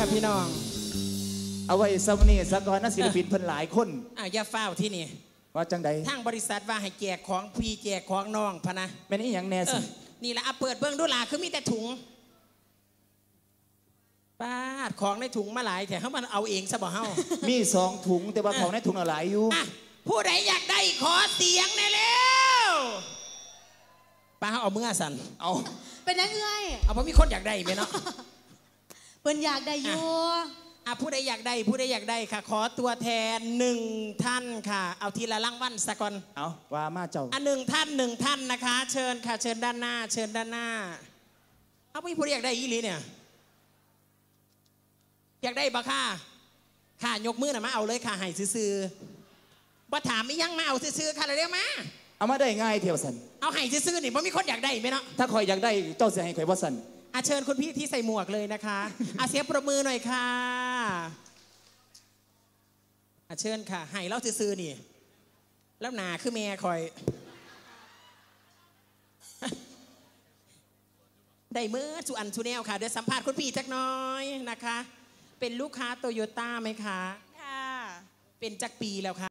พี่น้องเอาไว้ซัมนี่สักก่อนนะศิลปินเพิ่นหลายคนอ่ะอย่าเฝ้าที่นี่ว่าจังใดทางบริษัทว่าให้แจกของพี่แจกของน้องพะนะแม่นอีหยังแน่สินี่แหละเอาเปิดเบื้องดูหลาคือมีแต่ถุงป้าดของในถุงมาหลายแต่เขามันเอาเองซะบ่เฮามีสองถุงแต่ว่าของในถุงหลายอยู่ผู้ใดอยากได้ขอเสียงแน่แล้วป้าเอาเมื่อสันเอาเป็นยังไงเอาเพราะมีคนอยากได้ไหมเนาะเพิ่นอยากได้อยู่อ่ะผู้ใดอยากได้ผู้ใดอยากได้ค่ะขอตัวแทนหนึ่งท่านค่ะเอาทีละรางวัลสักก่อนเอาว่ามาเจ้าอ่ะหนึ่งท่านหนึ่งท่านนะคะเชิญค่ะเชิญด้านหน้าเชิญด้านหน้าเอาพี่ผู้ใดอยากได้อีหลีเนี่ยอยากได้บ่ค่ะค่ะยกมือหน่อยมาเอาเลยค่ะให้ซื้อๆบ่ถามไม่ยังมาเอาซื้อๆค่ะเร็วๆมาเอามาได้ง่ายเที่ยวสันเอาให้ซื้อๆนี่เพราะมีคนอยากได้ไหมเนาะถ้าคอยอยากได้เจ้าเสียให้คอยว่าสันอาเชิญคุณพี่ที่ใส่หมวกเลยนะคะอาเสียประมือหน่อยค่ะอาเชิญค่ะให้เล่าซื้อๆนี่แล้วหนาคือเมียคอยได้เมื่อสุอันสุแนวค่ะเดี๋ยวสัมภาษณ์คุณพี่จักน้อยนะคะเป็นลูกค้าโตโยต้าไหมคะค่ะเป็นจักปีแล้วค่ะ